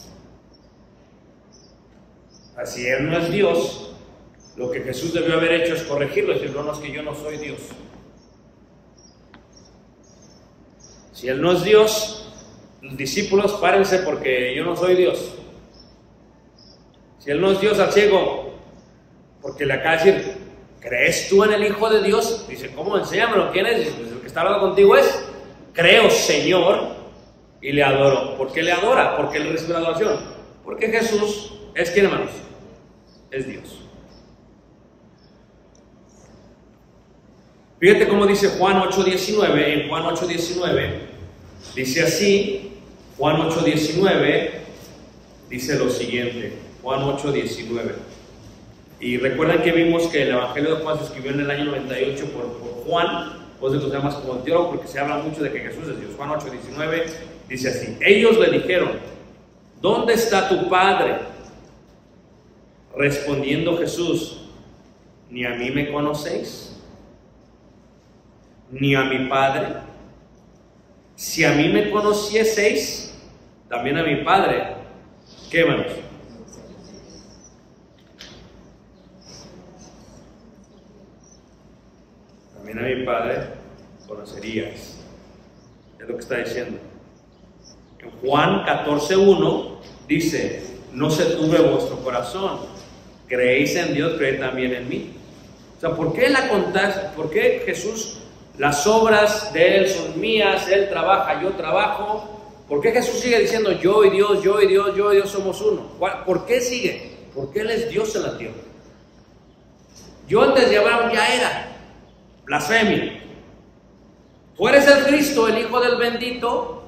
Así él no es Dios, lo que Jesús debió haber hecho es corregirlo, decir: no, no, es que yo no soy Dios. Si él no es Dios, los discípulos, párense porque yo no soy Dios. Si él no es Dios, al ciego, porque le acaba de decir: ¿crees tú en el Hijo de Dice, dice, ¿cómo? Enséñamelo, ¿quién es? Dice, pues el que está hablando contigo es: creo, Señor, y le adoro. ¿Por qué le adora? Porque él recibe la adoración. Porque Jesús es ¿quién, hermanos? Es Dios. Fíjate cómo dice Juan ocho diecinueve. En Juan ocho diecinueve dice así. Juan ocho diecinueve dice lo siguiente. Juan ocho diecinueve. Y recuerdan que vimos que el Evangelio de Juan se escribió en el año noventa y ocho por, por Juan. Pues se llama como el teólogo porque se habla mucho de que Jesús es Dios. Juan ocho diecinueve dice así: ellos le dijeron: ¿dónde está tu Padre? Respondiendo Jesús: ¿ni a mí me conocéis? ni a mi Padre? Si a mí me conocieseis, también a mi Padre, ¿qué, hermanos? También a mi Padre conocerías. Es lo que está diciendo. En Juan catorce uno dice: no se turbe vuestro corazón, creéis en Dios, creed también en mí. O sea, ¿por qué la contás? ¿Por qué Jesús, las obras de Él son mías, Él trabaja, yo trabajo? ¿Por qué Jesús sigue diciendo yo y Dios, yo y Dios, yo y Dios somos uno? ¿Por qué sigue? Porque Él es Dios en la tierra. Yo antes de Abraham ya era. Blasfemia. Tú eres el Cristo, el Hijo del bendito.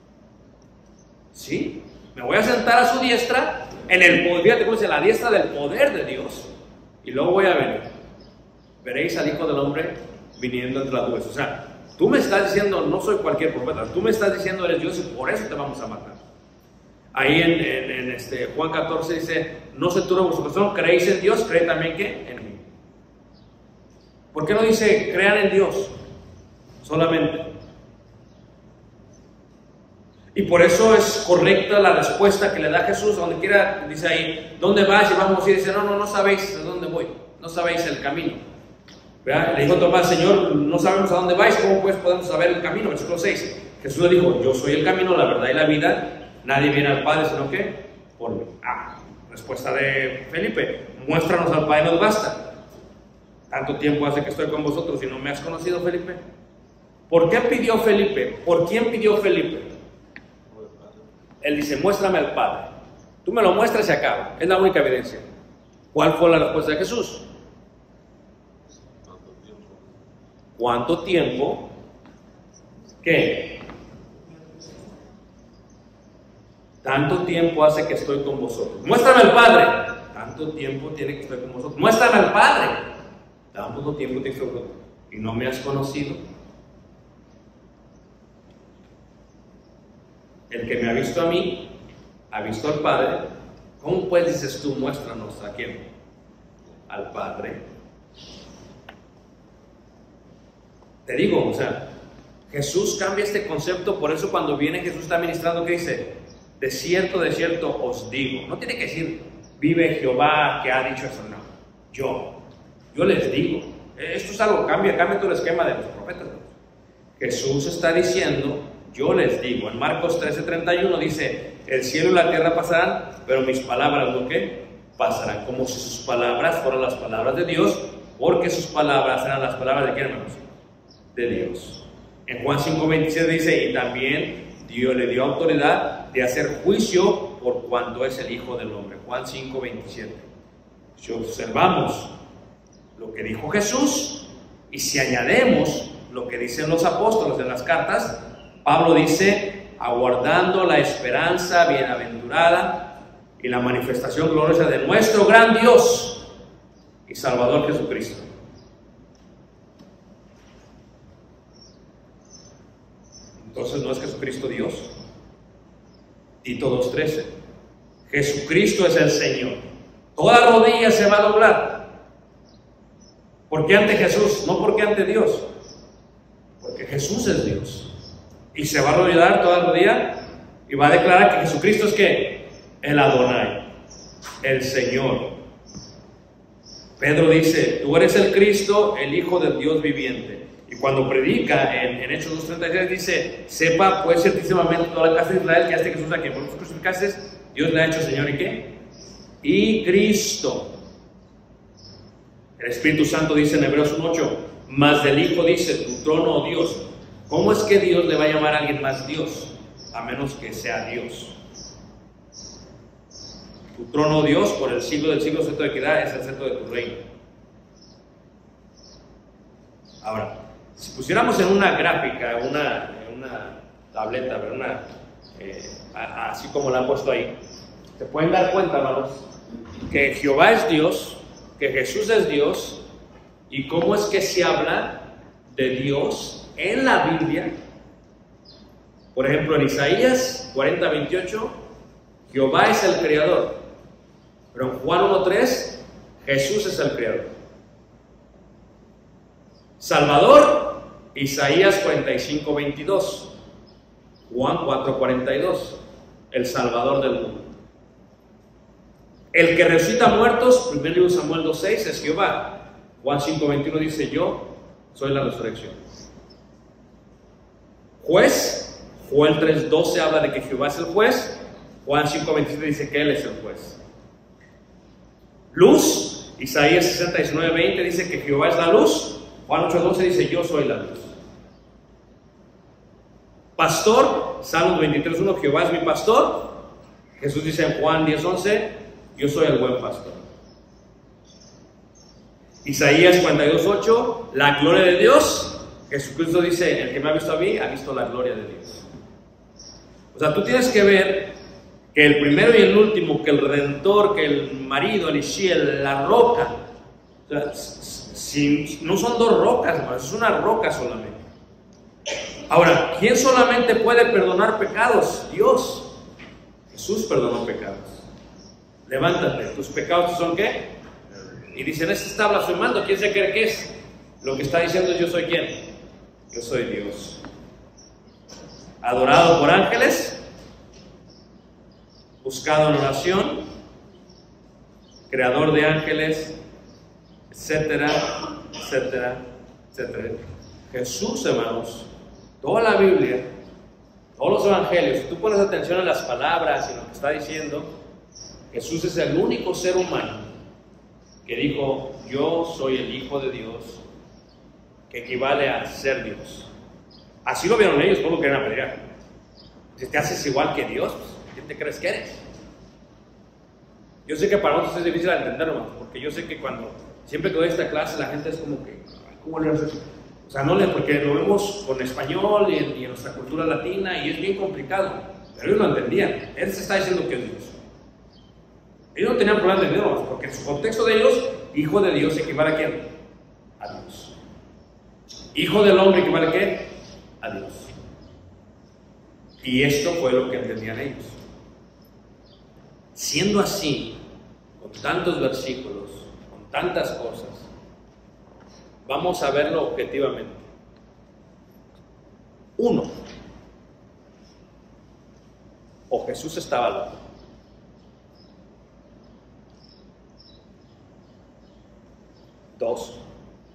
Sí, me voy a sentar a su diestra, en el poder, fíjate cómo dice, la diestra del poder de Dios, y luego voy a venir. Veréis al Hijo del Hombre viniendo entre las nubes. O sea, tú me estás diciendo, no soy cualquier profeta, tú me estás diciendo eres Dios y por eso te vamos a matar. Ahí en, en, en este Juan catorce dice: no se turbe vuestro corazón, creéis en Dios, creed también que en mí. ¿Por qué no dice crean en Dios solamente? Y por eso es correcta la respuesta que le da Jesús, donde quiera, dice ahí, ¿dónde vas? Y vamos a ir, dice, no, no, no sabéis a dónde voy, no sabéis el camino. ¿Verdad? Le dijo Tomás, Señor, no sabemos a dónde vais, ¿cómo pues podemos saber el camino? Versículo seis, Jesús le dijo, yo soy el camino, la verdad y la vida, nadie viene al Padre, sino que por mí. Ah, respuesta de Felipe, muéstranos al Padre, nos basta. Tanto tiempo hace que estoy con vosotros y no me has conocido, Felipe. ¿Por qué pidió Felipe? ¿Por quién pidió Felipe? Él dice, muéstrame al Padre. Tú me lo muestras y se acaba. Es la única evidencia. ¿Cuál fue la respuesta de Jesús? ¿Cuánto tiempo? ¿Qué? Tanto tiempo hace que estoy con vosotros. Muéstrame al Padre. Tanto tiempo tiene que estar con vosotros. Muéstrame al Padre. Tanto tiempo tiene que estar con vosotros. Y no me has conocido. El que me ha visto a mí, ha visto al Padre. ¿Cómo pues dices tú, muéstranos a quién? Al Padre. Te digo, o sea, Jesús cambia este concepto, por eso cuando viene Jesús está ministrando, ¿qué dice? De cierto, de cierto os digo. No tiene que decir, vive Jehová que ha dicho eso, no. Yo, yo les digo. Esto es algo, cambia, cambia todo el esquema de los profetas. Jesús está diciendo, yo les digo. En Marcos trece treinta y uno dice, el cielo y la tierra pasarán, pero mis palabras, ¿lo qué? Pasarán. Como si sus palabras fueran las palabras de Dios, porque sus palabras eran las palabras de quién, hermanos? De Dios. En Juan cinco veintisiete dice, y también Dios le dio autoridad de hacer juicio por cuanto es el Hijo del Hombre. Juan cinco veintisiete. Si observamos lo que dijo Jesús y si añadimos lo que dicen los apóstoles en las cartas, Pablo dice, aguardando la esperanza bienaventurada y la manifestación gloriosa de nuestro gran Dios y Salvador Jesucristo. Entonces, ¿no es Jesucristo Dios? Tito dos trece. Jesucristo es el Señor. Toda rodilla se va a doblar. ¿Por qué ante Jesús? No porque ante Dios. Porque Jesús es Dios. Y se va a arrodillar toda rodilla y va a declarar que Jesucristo es ¿qué? El Adonai, el Señor. Pedro dice, tú eres el Cristo, el Hijo del Dios viviente. Y cuando predica en, en Hechos dos treinta y tres dice, sepa pues ciertísimamente toda la casa de Israel que este Jesús a quien por vosotros crucificasteis, Dios le ha hecho Señor y qué? Y Cristo. El Espíritu Santo dice en Hebreos uno ocho, mas del Hijo dice, tu trono, oh Dios. ¿Cómo es que Dios le va a llamar a alguien más Dios? A menos que sea Dios. Tu trono, oh Dios, por el siglo del siglo, centro de equidad, es el centro de tu reino. Ahora, si pusiéramos en una gráfica, una, en una tableta, una, eh, así como la han puesto ahí, se pueden dar cuenta, hermanos, que Jehová es Dios, que Jesús es Dios, y cómo es que se habla de Dios en la Biblia. Por ejemplo, en Isaías cuarenta veintiocho, Jehová es el creador, pero en Juan uno tres, Jesús es el creador. Salvador Isaías cuarenta y cinco, veintidós, Juan cuatro, cuarenta y dos, el Salvador del mundo. El que resucita muertos, primero Samuel dos, seis, es Jehová. Juan cinco, veintiuno dice, yo soy la resurrección. Juez, Joel tres, doce habla de que Jehová es el juez. Juan cinco, veintisiete dice que Él es el juez. Luz, Isaías sesenta y nueve, veinte dice que Jehová es la luz. Juan ocho, doce dice yo soy la luz. Pastor, Salmos veintitrés, uno, Jehová es mi pastor. Jesús dice en Juan diez, once, yo soy el buen pastor. Isaías cuarenta y dos, ocho, la gloria de Dios. Jesucristo dice, el que me ha visto a mí, ha visto la gloria de Dios. O sea, tú tienes que ver que el primero y el último, que el Redentor, que el marido, el Ishiel, la roca, o sea, si, no son dos rocas, hermanos, es una roca solamente. Ahora, ¿quién solamente puede perdonar pecados? Dios. Jesús perdonó pecados. Levántate, ¿tus pecados son qué? Y dicen, este está blasfemando, ¿quién se cree que es? Lo que está diciendo es, yo soy quién. Yo soy Dios. Adorado por ángeles, buscado en oración, creador de ángeles, etcétera, etcétera, etcétera. Jesús, hermanos, toda la Biblia, todos los evangelios, si tú pones atención a las palabras y lo que está diciendo, Jesús es el único ser humano que dijo, yo soy el Hijo de Dios, que equivale a ser Dios. Así lo vieron ellos, por lo que querían apedrear. Si te haces igual que Dios, ¿quién te crees que eres? Yo sé que para nosotros es difícil entenderlo, porque yo sé que cuando, siempre que doy esta clase, la gente es como que, ¿cómo le haces? O sea, no le, porque lo vemos con español y en, y en nuestra cultura latina y es bien complicado, pero ellos lo entendían. Él se está diciendo que es Dios. Ellos no tenían problema de entenderlo, porque en su contexto de ellos, Hijo de Dios equivale a quién? A Dios. Hijo del hombre equivale a qué? A Dios. Y esto fue lo que entendían ellos. Siendo así, con tantos versículos, con tantas cosas, vamos a verlo objetivamente. Uno, o Jesús estaba loco. Dos,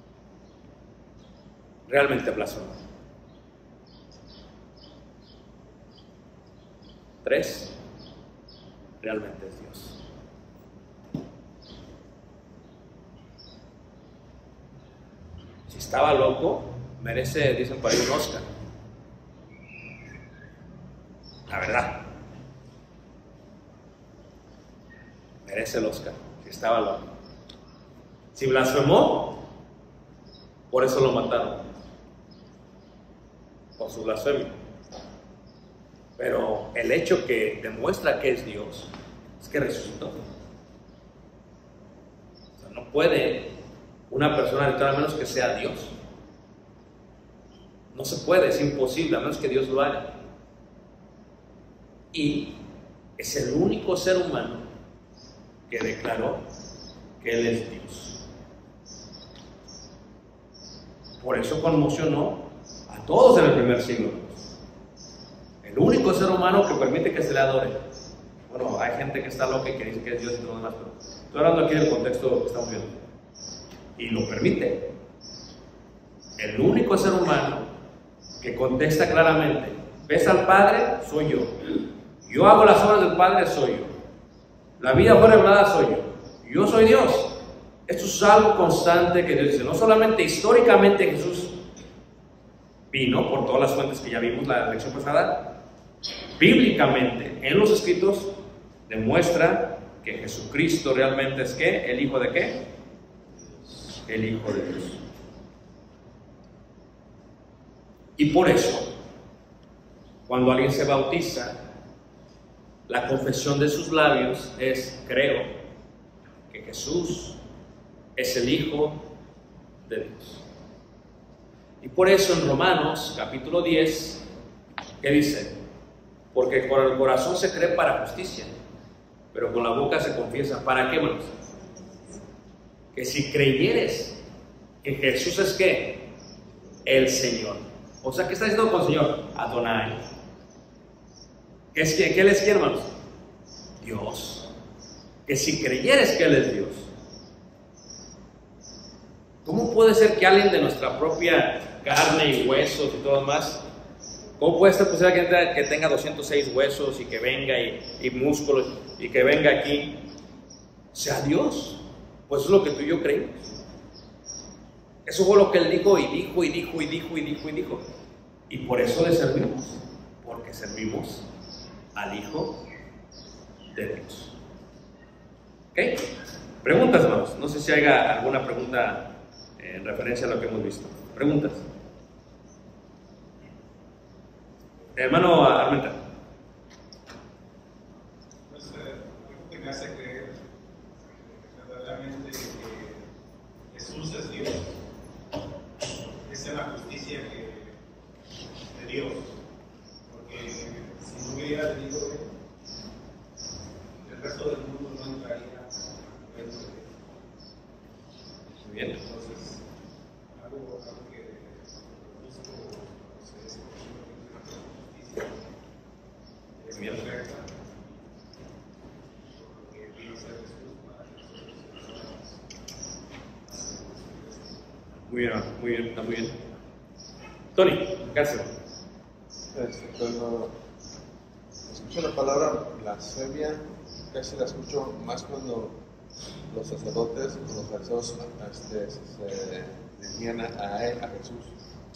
realmente blasfemó. Tres, realmente es Dios. Si estaba loco, merece, dicen por ahí, un Oscar. La verdad. Merece el Oscar, si estaba loco. Si blasfemó, por eso lo mataron. Por su blasfemia. Pero el hecho que demuestra que es Dios es que resucitó. O sea, no puede una persona entrar a menos que sea Dios. No se puede, es imposible, a menos que Dios lo haga. Y es el único ser humano que declaró que Él es Dios. Por eso conmocionó a todos en el primer siglo. El único ser humano que permite que se le adore. Bueno, hay gente que está loca y que dice que es Dios y todo lo demás, pero estoy hablando aquí del contexto que estamos viendo. Y lo permite. El único ser humano que contesta claramente, ¿ves al Padre? Soy yo. Yo hago las obras del Padre, soy yo. La vida fue revelada, soy yo. Yo soy Dios. Esto es algo constante que Dios dice. No solamente históricamente Jesús vino, por todas las fuentes que ya vimos la lección pasada, bíblicamente, en los escritos, demuestra que Jesucristo realmente es ¿qué? ¿El Hijo de qué? El Hijo de Dios. Y por eso, cuando alguien se bautiza, la confesión de sus labios es, creo que Jesús es el Hijo de Dios. Y por eso en Romanos capítulo diez, ¿qué dice? Porque con el corazón se cree para justicia, pero con la boca se confiesa. ¿Para qué, hermanos? Que si creyeres que Jesús es ¿qué? el Señor. O sea, ¿qué está diciendo con el Señor? Adonai. ¿Qué, es, qué, ¿Qué Él es quién, hermanos? Dios. Que si creyeres que Él es Dios, ¿cómo puede ser que alguien de nuestra propia carne y huesos y todo lo demás, cómo puede ser posible que, que tenga doscientos seis huesos y que venga y, y músculos y que venga aquí, sea Dios? Pues eso es lo que tú y yo creímos. Eso fue lo que Él dijo y dijo y dijo y dijo y dijo y dijo. Y por eso le servimos, porque servimos al Hijo de Dios. ¿Ok? Preguntas, hermanos. No sé si haya alguna pregunta en referencia a lo que hemos visto. Preguntas. Hermano Armenta. Pues, eh, algo que me hace creer verdaderamente que Jesús es Dios. Esa es la justicia que, de Dios. Porque si no hubiera venido Él, el resto del mundo no entraría dentro de Él. Muy bien. Entonces, algo, algo que busco pues, es justicia. Es Bien. perfecta. Porque vino a ser Jesús para que nosotros. Muy bien, hermano. Muy bien, está muy bien. Tony, gracias. Este, cuando escucho la palabra blasfemia, casi la escucho más cuando los sacerdotes o los fariseos este, se dirigían a él, a Jesús.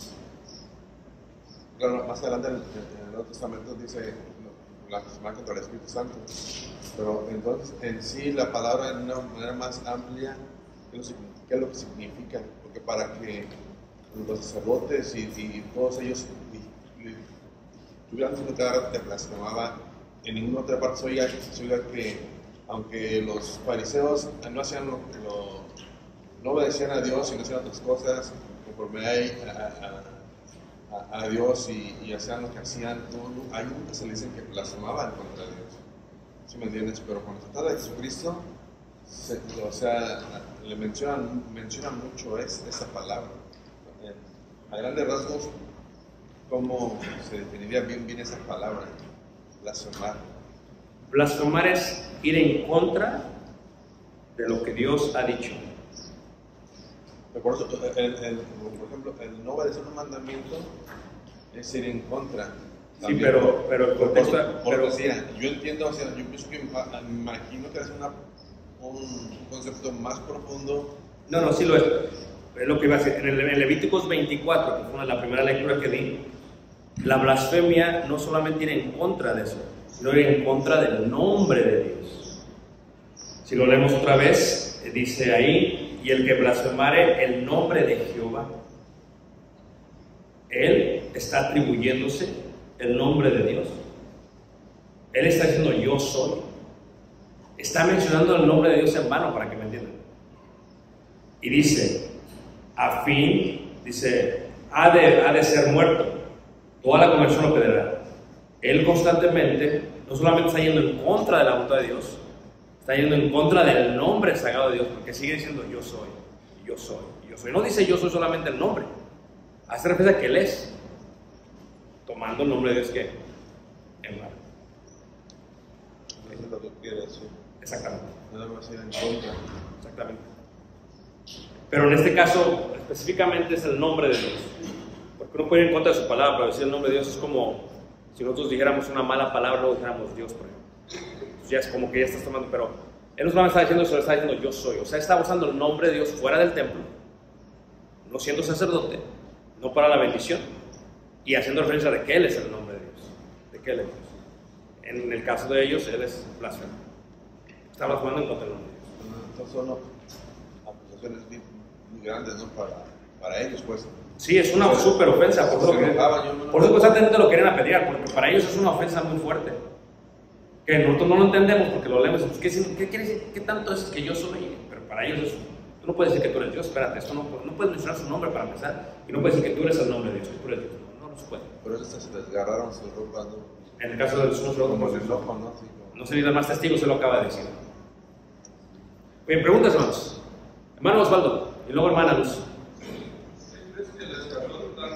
Claro, más adelante en el, en el Nuevo Testamento dice blasfemar contra el Espíritu Santo, pero entonces en sí la palabra de una manera más amplia, ¿qué es lo, qué es lo que significa? Porque para que los sacerdotes y, y todos ellos tuvieran que cada te blasfemaba, en ninguna otra parte se oiga, se oiga que aunque los fariseos no hacían lo, lo no obedecían a Dios y no hacían otras cosas conforme a, a, a, a Dios y, y hacían lo que hacían, no, hay nunca se le dicen que blasfemaban contra Dios, ¿sí me entiendes? Pero cuando se trata de Jesucristo, se, o sea, le mencionan, mencionan mucho es, esa palabra. A grandes rasgos, ¿cómo se definiría bien, bien esa palabra? Blasfemar. Blasfemar es ir en contra de lo que Dios ha dicho. Por, eso, el, el, por ejemplo, el no obedecer un mandamiento es ir en contra. Sí, pero, pero el contexto... Por, por pero, decía, yo entiendo, o sea, yo pienso que me imagino que es una, un concepto más profundo. No, no, sí lo es. Es lo que iba a decir. En el, en Levíticos veinticuatro, que fue la primera lectura que di, la blasfemia no solamente ir en contra de eso, sino ir en contra del nombre de Dios. Si lo leemos otra vez, dice ahí, y el que blasfemare el nombre de Jehová, él está atribuyéndose el nombre de Dios. Él está diciendo yo soy. Está mencionando el nombre de Dios en vano, para que me entiendan. Y dice, a fin, dice, ha de, ha de ser muerto. Toda la conversión lo pedirá. Él constantemente, no solamente está yendo en contra de la voluntad de Dios, está yendo en contra del nombre sagrado de Dios, porque sigue diciendo yo soy, yo soy, yo soy. No dice yo soy solamente el nombre, hace referencia a que Él es, tomando el nombre de Dios que en vano. Eso es lo que quiere decir. Exactamente. Nada más ir en contra. Exactamente. Pero en este caso, específicamente es el nombre de Dios. Porque uno puede ir en contra de su palabra, pero decir el nombre de Dios es como si nosotros dijéramos una mala palabra, luego dijéramos Dios, por ejemplo. Entonces ya es como que ya estás tomando, pero Él no solamente está diciendo eso, Él está diciendo yo soy. O sea, está usando el nombre de Dios fuera del templo, no siendo sacerdote, no para la bendición, y haciendo referencia de que Él es el nombre de Dios. De que Él es Dios. En el caso de ellos, Él es blasfemo. Está blasfemando en contra del nombre de Dios. Entonces son acusaciones muy, muy grandes, ¿no? Para, para ellos, pues. Sí, es una súper ofensa. Por eso, Se que, enojaba, yo no- por eso constantemente lo quieren apedrear, porque para ellos es una ofensa muy fuerte. Que nosotros no lo entendemos porque lo leemos. Pues, ¿qué, ¿Qué quiere decir? ¿Qué tanto es que yo soy? Pero para ellos es, tú no puedes decir que tú eres Dios. Espérate, esto no, no puedes mencionar su nombre para empezar. Y no puedes decir que tú eres el nombre de Dios, que tú eres Dios. No, no, no se puede. Por eso hasta se desgarraron su ropa, ¿no? En el caso del sumo Como sacerdote, el enojo, ¿no? Sí, como- no se necesitan más testigos, se lo acaba de decir. Bien, preguntas, hermanos. Hermano Osvaldo, y luego hermana Luz. ¿Crees que el escalón da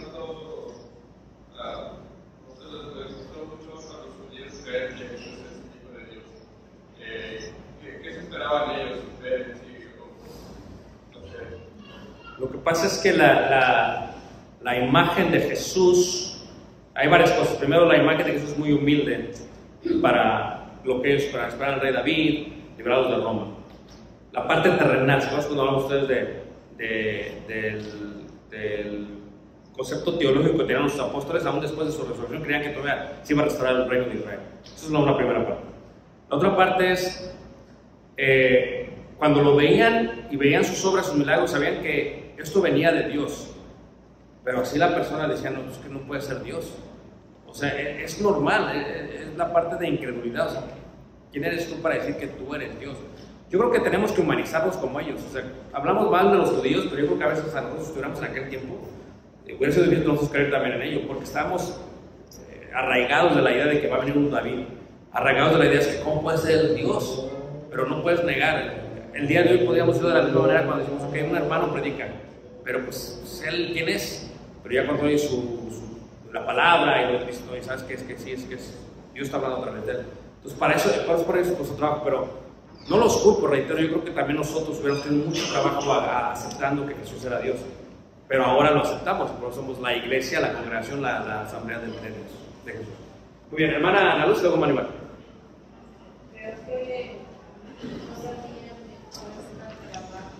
que pasa es que la, la, la imagen de Jesús, hay varias cosas. Primero, la imagen de Jesús es muy humilde para lo que ellos para esperar al rey David, librados de Roma. La parte terrenal, ¿sabes? Cuando hablamos ustedes de, de, del, del concepto teológico que tenían los apóstoles, aún después de su resurrección, creían que todavía se iba a restaurar el reino de Israel. Esa es una primera parte. La otra parte es, eh, cuando lo veían y veían sus obras, sus milagros, sabían que esto venía de Dios. Pero así la persona decía, no, es que no puede ser Dios. O sea, es, es normal, es, es la parte de incredulidad. O sea, ¿quién eres tú para decir que tú eres Dios? Yo creo que tenemos que humanizarnos como ellos. O sea, hablamos mal de los judíos, pero yo creo que a veces a nosotros estuviéramos en aquel tiempo, eh, hubiera sido difícil nosotros creer también en ello, porque estamos eh, arraigados de la idea de que va a venir un David, arraigados de la idea de que cómo puede ser Dios, pero no puedes negar. El día de hoy podríamos ir de la misma manera cuando decimos que un hermano predica, pero pues, pues él, ¿quién es? Pero ya cuando oye su, su, la palabra y lo dice, no, y sabes que es que sí, es que es, Dios está hablando a través de él. Entonces, para eso, para eso, para eso es nuestro trabajo, pero no los culpo, reitero, yo creo que también nosotros hubiéramos tenido mucho trabajo a, a, aceptando que Jesús era Dios, pero ahora lo aceptamos, porque somos la iglesia, la congregación, la, la asamblea de, de, de Jesús. Muy bien, hermana Ana Luz, luego Manuel. Creo que todavía me cuesta trabajo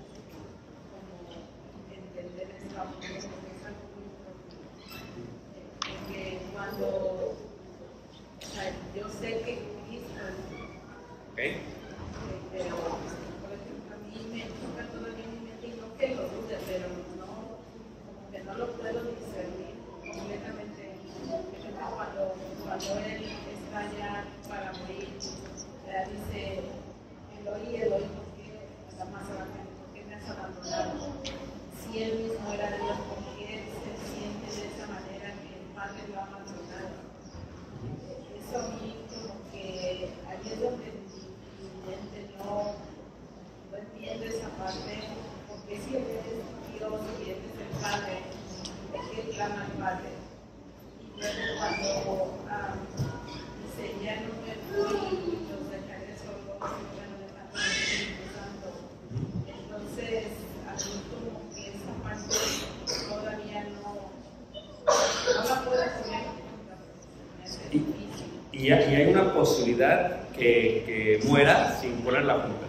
como entender esta opción, porque es algo muy profundo. Porque cuando, o sea, yo sé que Cristo es Dios, Okay. pero por ejemplo a mí me toca todavía en mi mente, y no que lo dude, pero no, como que no lo puedo discernir completamente. Por ejemplo, cuando, cuando él está ya para morir, ya dice, Eloí, Eloí, ¿por qué está más abajo? ¿Por qué me has abandonado? Si él mismo era Dios, ¿por qué se siente de esa manera que el Padre lo ha abandonado? Eso a mí como que ahí es donde no, no entiendo esa parte, porque si él es Dios y él es el Padre, es que él clama al Padre. Y luego cuando um, dice, ya no me fui, los dejaré solos, bueno, dejando el Espíritu Santo. Entonces, a mí como que esa parte todavía no, no la puedo poner, me hace difícil. Y, y hay una posibilidad que, que muera sin poner la punta.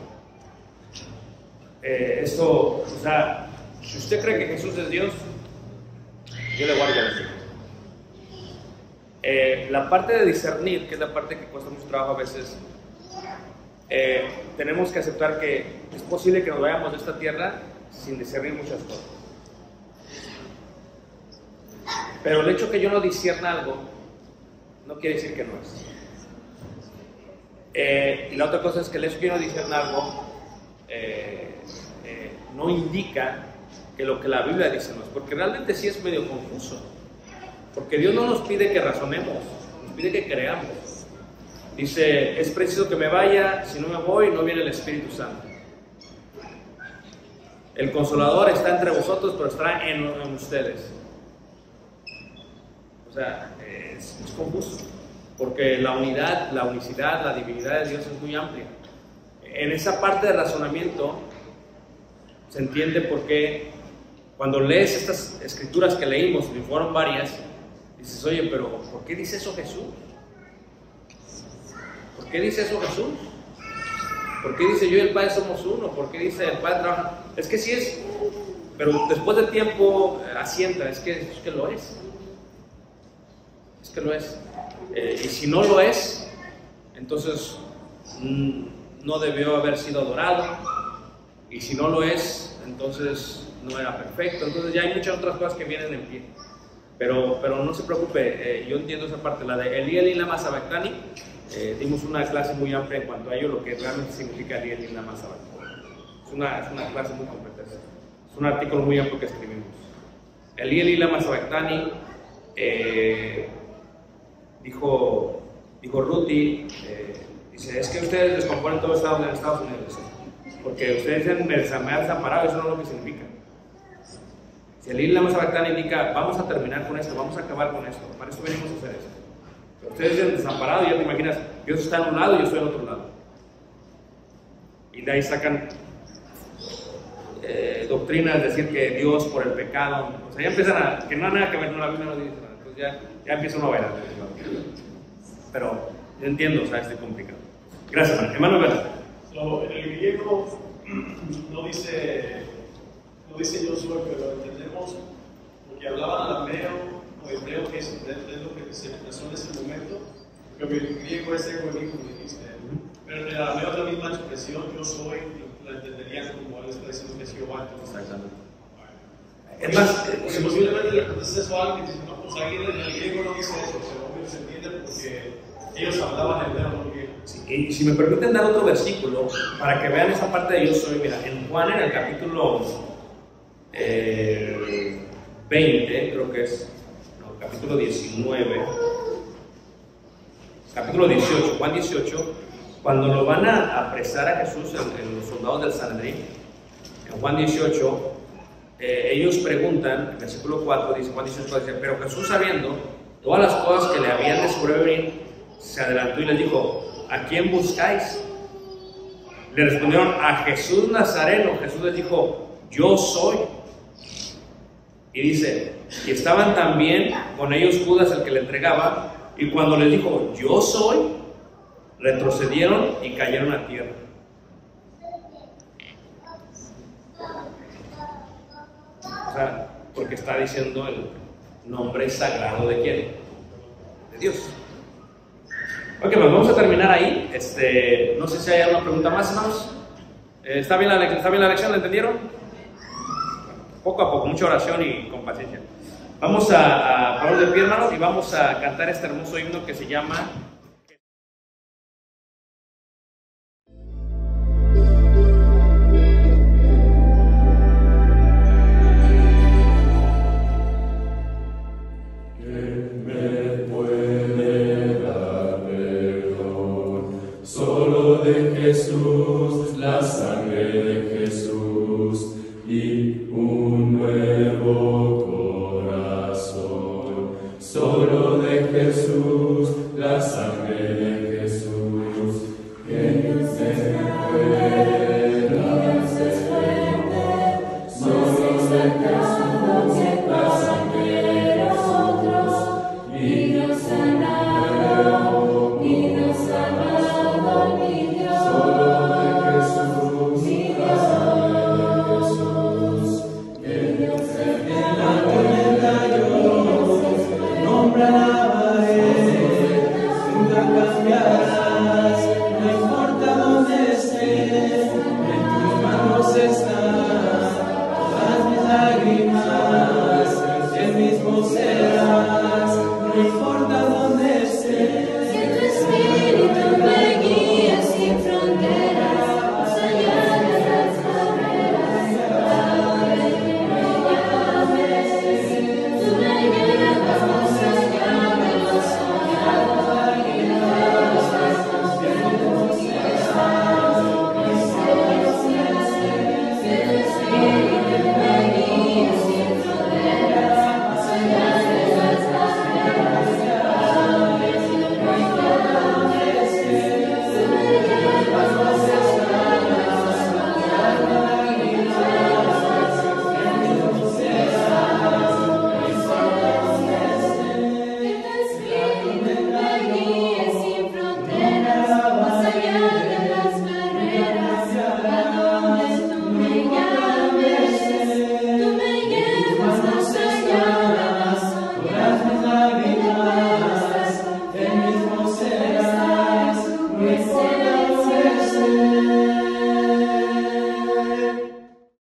Eh, esto, o sea, si usted cree que Jesús es Dios, yo le guardo el eh, La parte de discernir, que es la parte que cuesta mucho trabajo a veces, eh, tenemos que aceptar que es posible que nos vayamos de esta tierra sin discernir muchas cosas. Pero el hecho que yo no discierna algo, no quiere decir que no es. Eh, y la otra cosa es que el hecho que yo no discierna algo eh, eh, no indica que lo que la Biblia dice no es, porque realmente sí es medio confuso. Porque Dios no nos pide que razonemos, nos pide que creamos. Dice, es preciso que me vaya, si no me voy, no viene el Espíritu Santo. El Consolador está entre vosotros, pero estará en, en ustedes. O sea, es, es confuso, porque la unidad, la unicidad, la divinidad de Dios es muy amplia. En esa parte de razonamiento se entiende por qué cuando lees estas escrituras que leímos, y fueron varias, dices, oye, pero ¿por qué dice eso Jesús? ¿Por qué dice eso Jesús? ¿Por qué dice yo y el Padre somos uno? ¿Por qué dice el Padre trabaja? Es que sí es, pero después de tiempo asienta, es que, es que lo es. Es que lo es. Eh, y si no lo es, entonces mmm, no debió haber sido adorado. Y si no lo es, entonces no era perfecto. Entonces ya hay muchas otras cosas que vienen en pie. Pero, pero no se preocupe, eh, yo entiendo esa parte, la de Elí Elí lama sabactani. Eh, dimos una clase muy amplia en cuanto a ello, lo que realmente significa Elí Elí lama sabactani. Es una, es una clase muy completa. Es un artículo muy amplio que escribimos. Elí Elí lama sabactani. Eh, Dijo, dijo Ruti, eh, dice, es que ustedes descomponen todo Estados, en Estados Unidos, porque ustedes dicen, me han desamparado, eso no es lo que significa. Si el Islam Sabactán indica, vamos a terminar con esto, vamos a acabar con esto, para eso venimos a hacer esto. Pero ustedes dicen desamparado, y ya te imaginas, Dios está en un lado y yo estoy en otro lado. Y de ahí sacan eh, doctrinas, decir que Dios por el pecado, o sea, ya empiezan a, que no hay nada que ver, no, la Biblia no dice nada, entonces ya, ya empieza uno a bailar. Pero yo entiendo, o sea, es complicado. Gracias, hermano. Hermano, ¿verdad? So, en el griego no dice, no dice yo soy, pero lo entendemos porque hablaban arameo o hebreo, que es, es lo que se expresó en ese momento, pero el griego es ego, como dijiste. Pero en el arameo es la misma expresión, yo soy, la entenderían como él está diciendo que es Jehová. Exactamente. Es más, porque posiblemente le contestes eso a alguien y dices, no, pues alguien en el griego no dice eso, pero obvio se entiende porque ellos hablaban hebreo, no griego. sí, y si me permiten dar otro versículo para que vean esa parte de yo soy, mira, en Juan, en el capítulo eh, veinte, creo que es, no, capítulo diecinueve, capítulo dieciocho, Juan dieciocho, cuando lo van a apresar a Jesús en, en los soldados del Sanedrín, en Juan dieciocho, eh, ellos preguntan, versículo cuatro, dice Juan dieciocho, dice, pero Jesús, sabiendo todas las cosas que le habían de sobrevenir, se adelantó y les dijo, ¿a quién buscáis? Le respondieron, a Jesús Nazareno. Jesús les dijo, yo soy. Y dice, y estaban también con ellos Judas, el que le entregaba, y cuando les dijo, yo soy, retrocedieron y cayeron a tierra. O sea, porque está diciendo el nombre sagrado de quién? De Dios. Ok, pues vamos a terminar ahí. Este, no sé si hay alguna pregunta más, hermanos. Eh, ¿Está bien la, está bien la lección? ¿La entendieron? Poco a poco, mucha oración y con paciencia. Vamos a, a parar de pie, hermanos, y vamos a cantar este hermoso himno que se llama... Jesús, la sangre de Jesús y un nuevo corazón. Solo de Jesús, la sangre de Jesús, que no se pueda desprender. Solo de Jesús, la sangre de nosotros y nos sanará y nos sanará mi Dios. Solo de Jesús, la sangre de Jesús, que Dios es En la tormenta yo nombra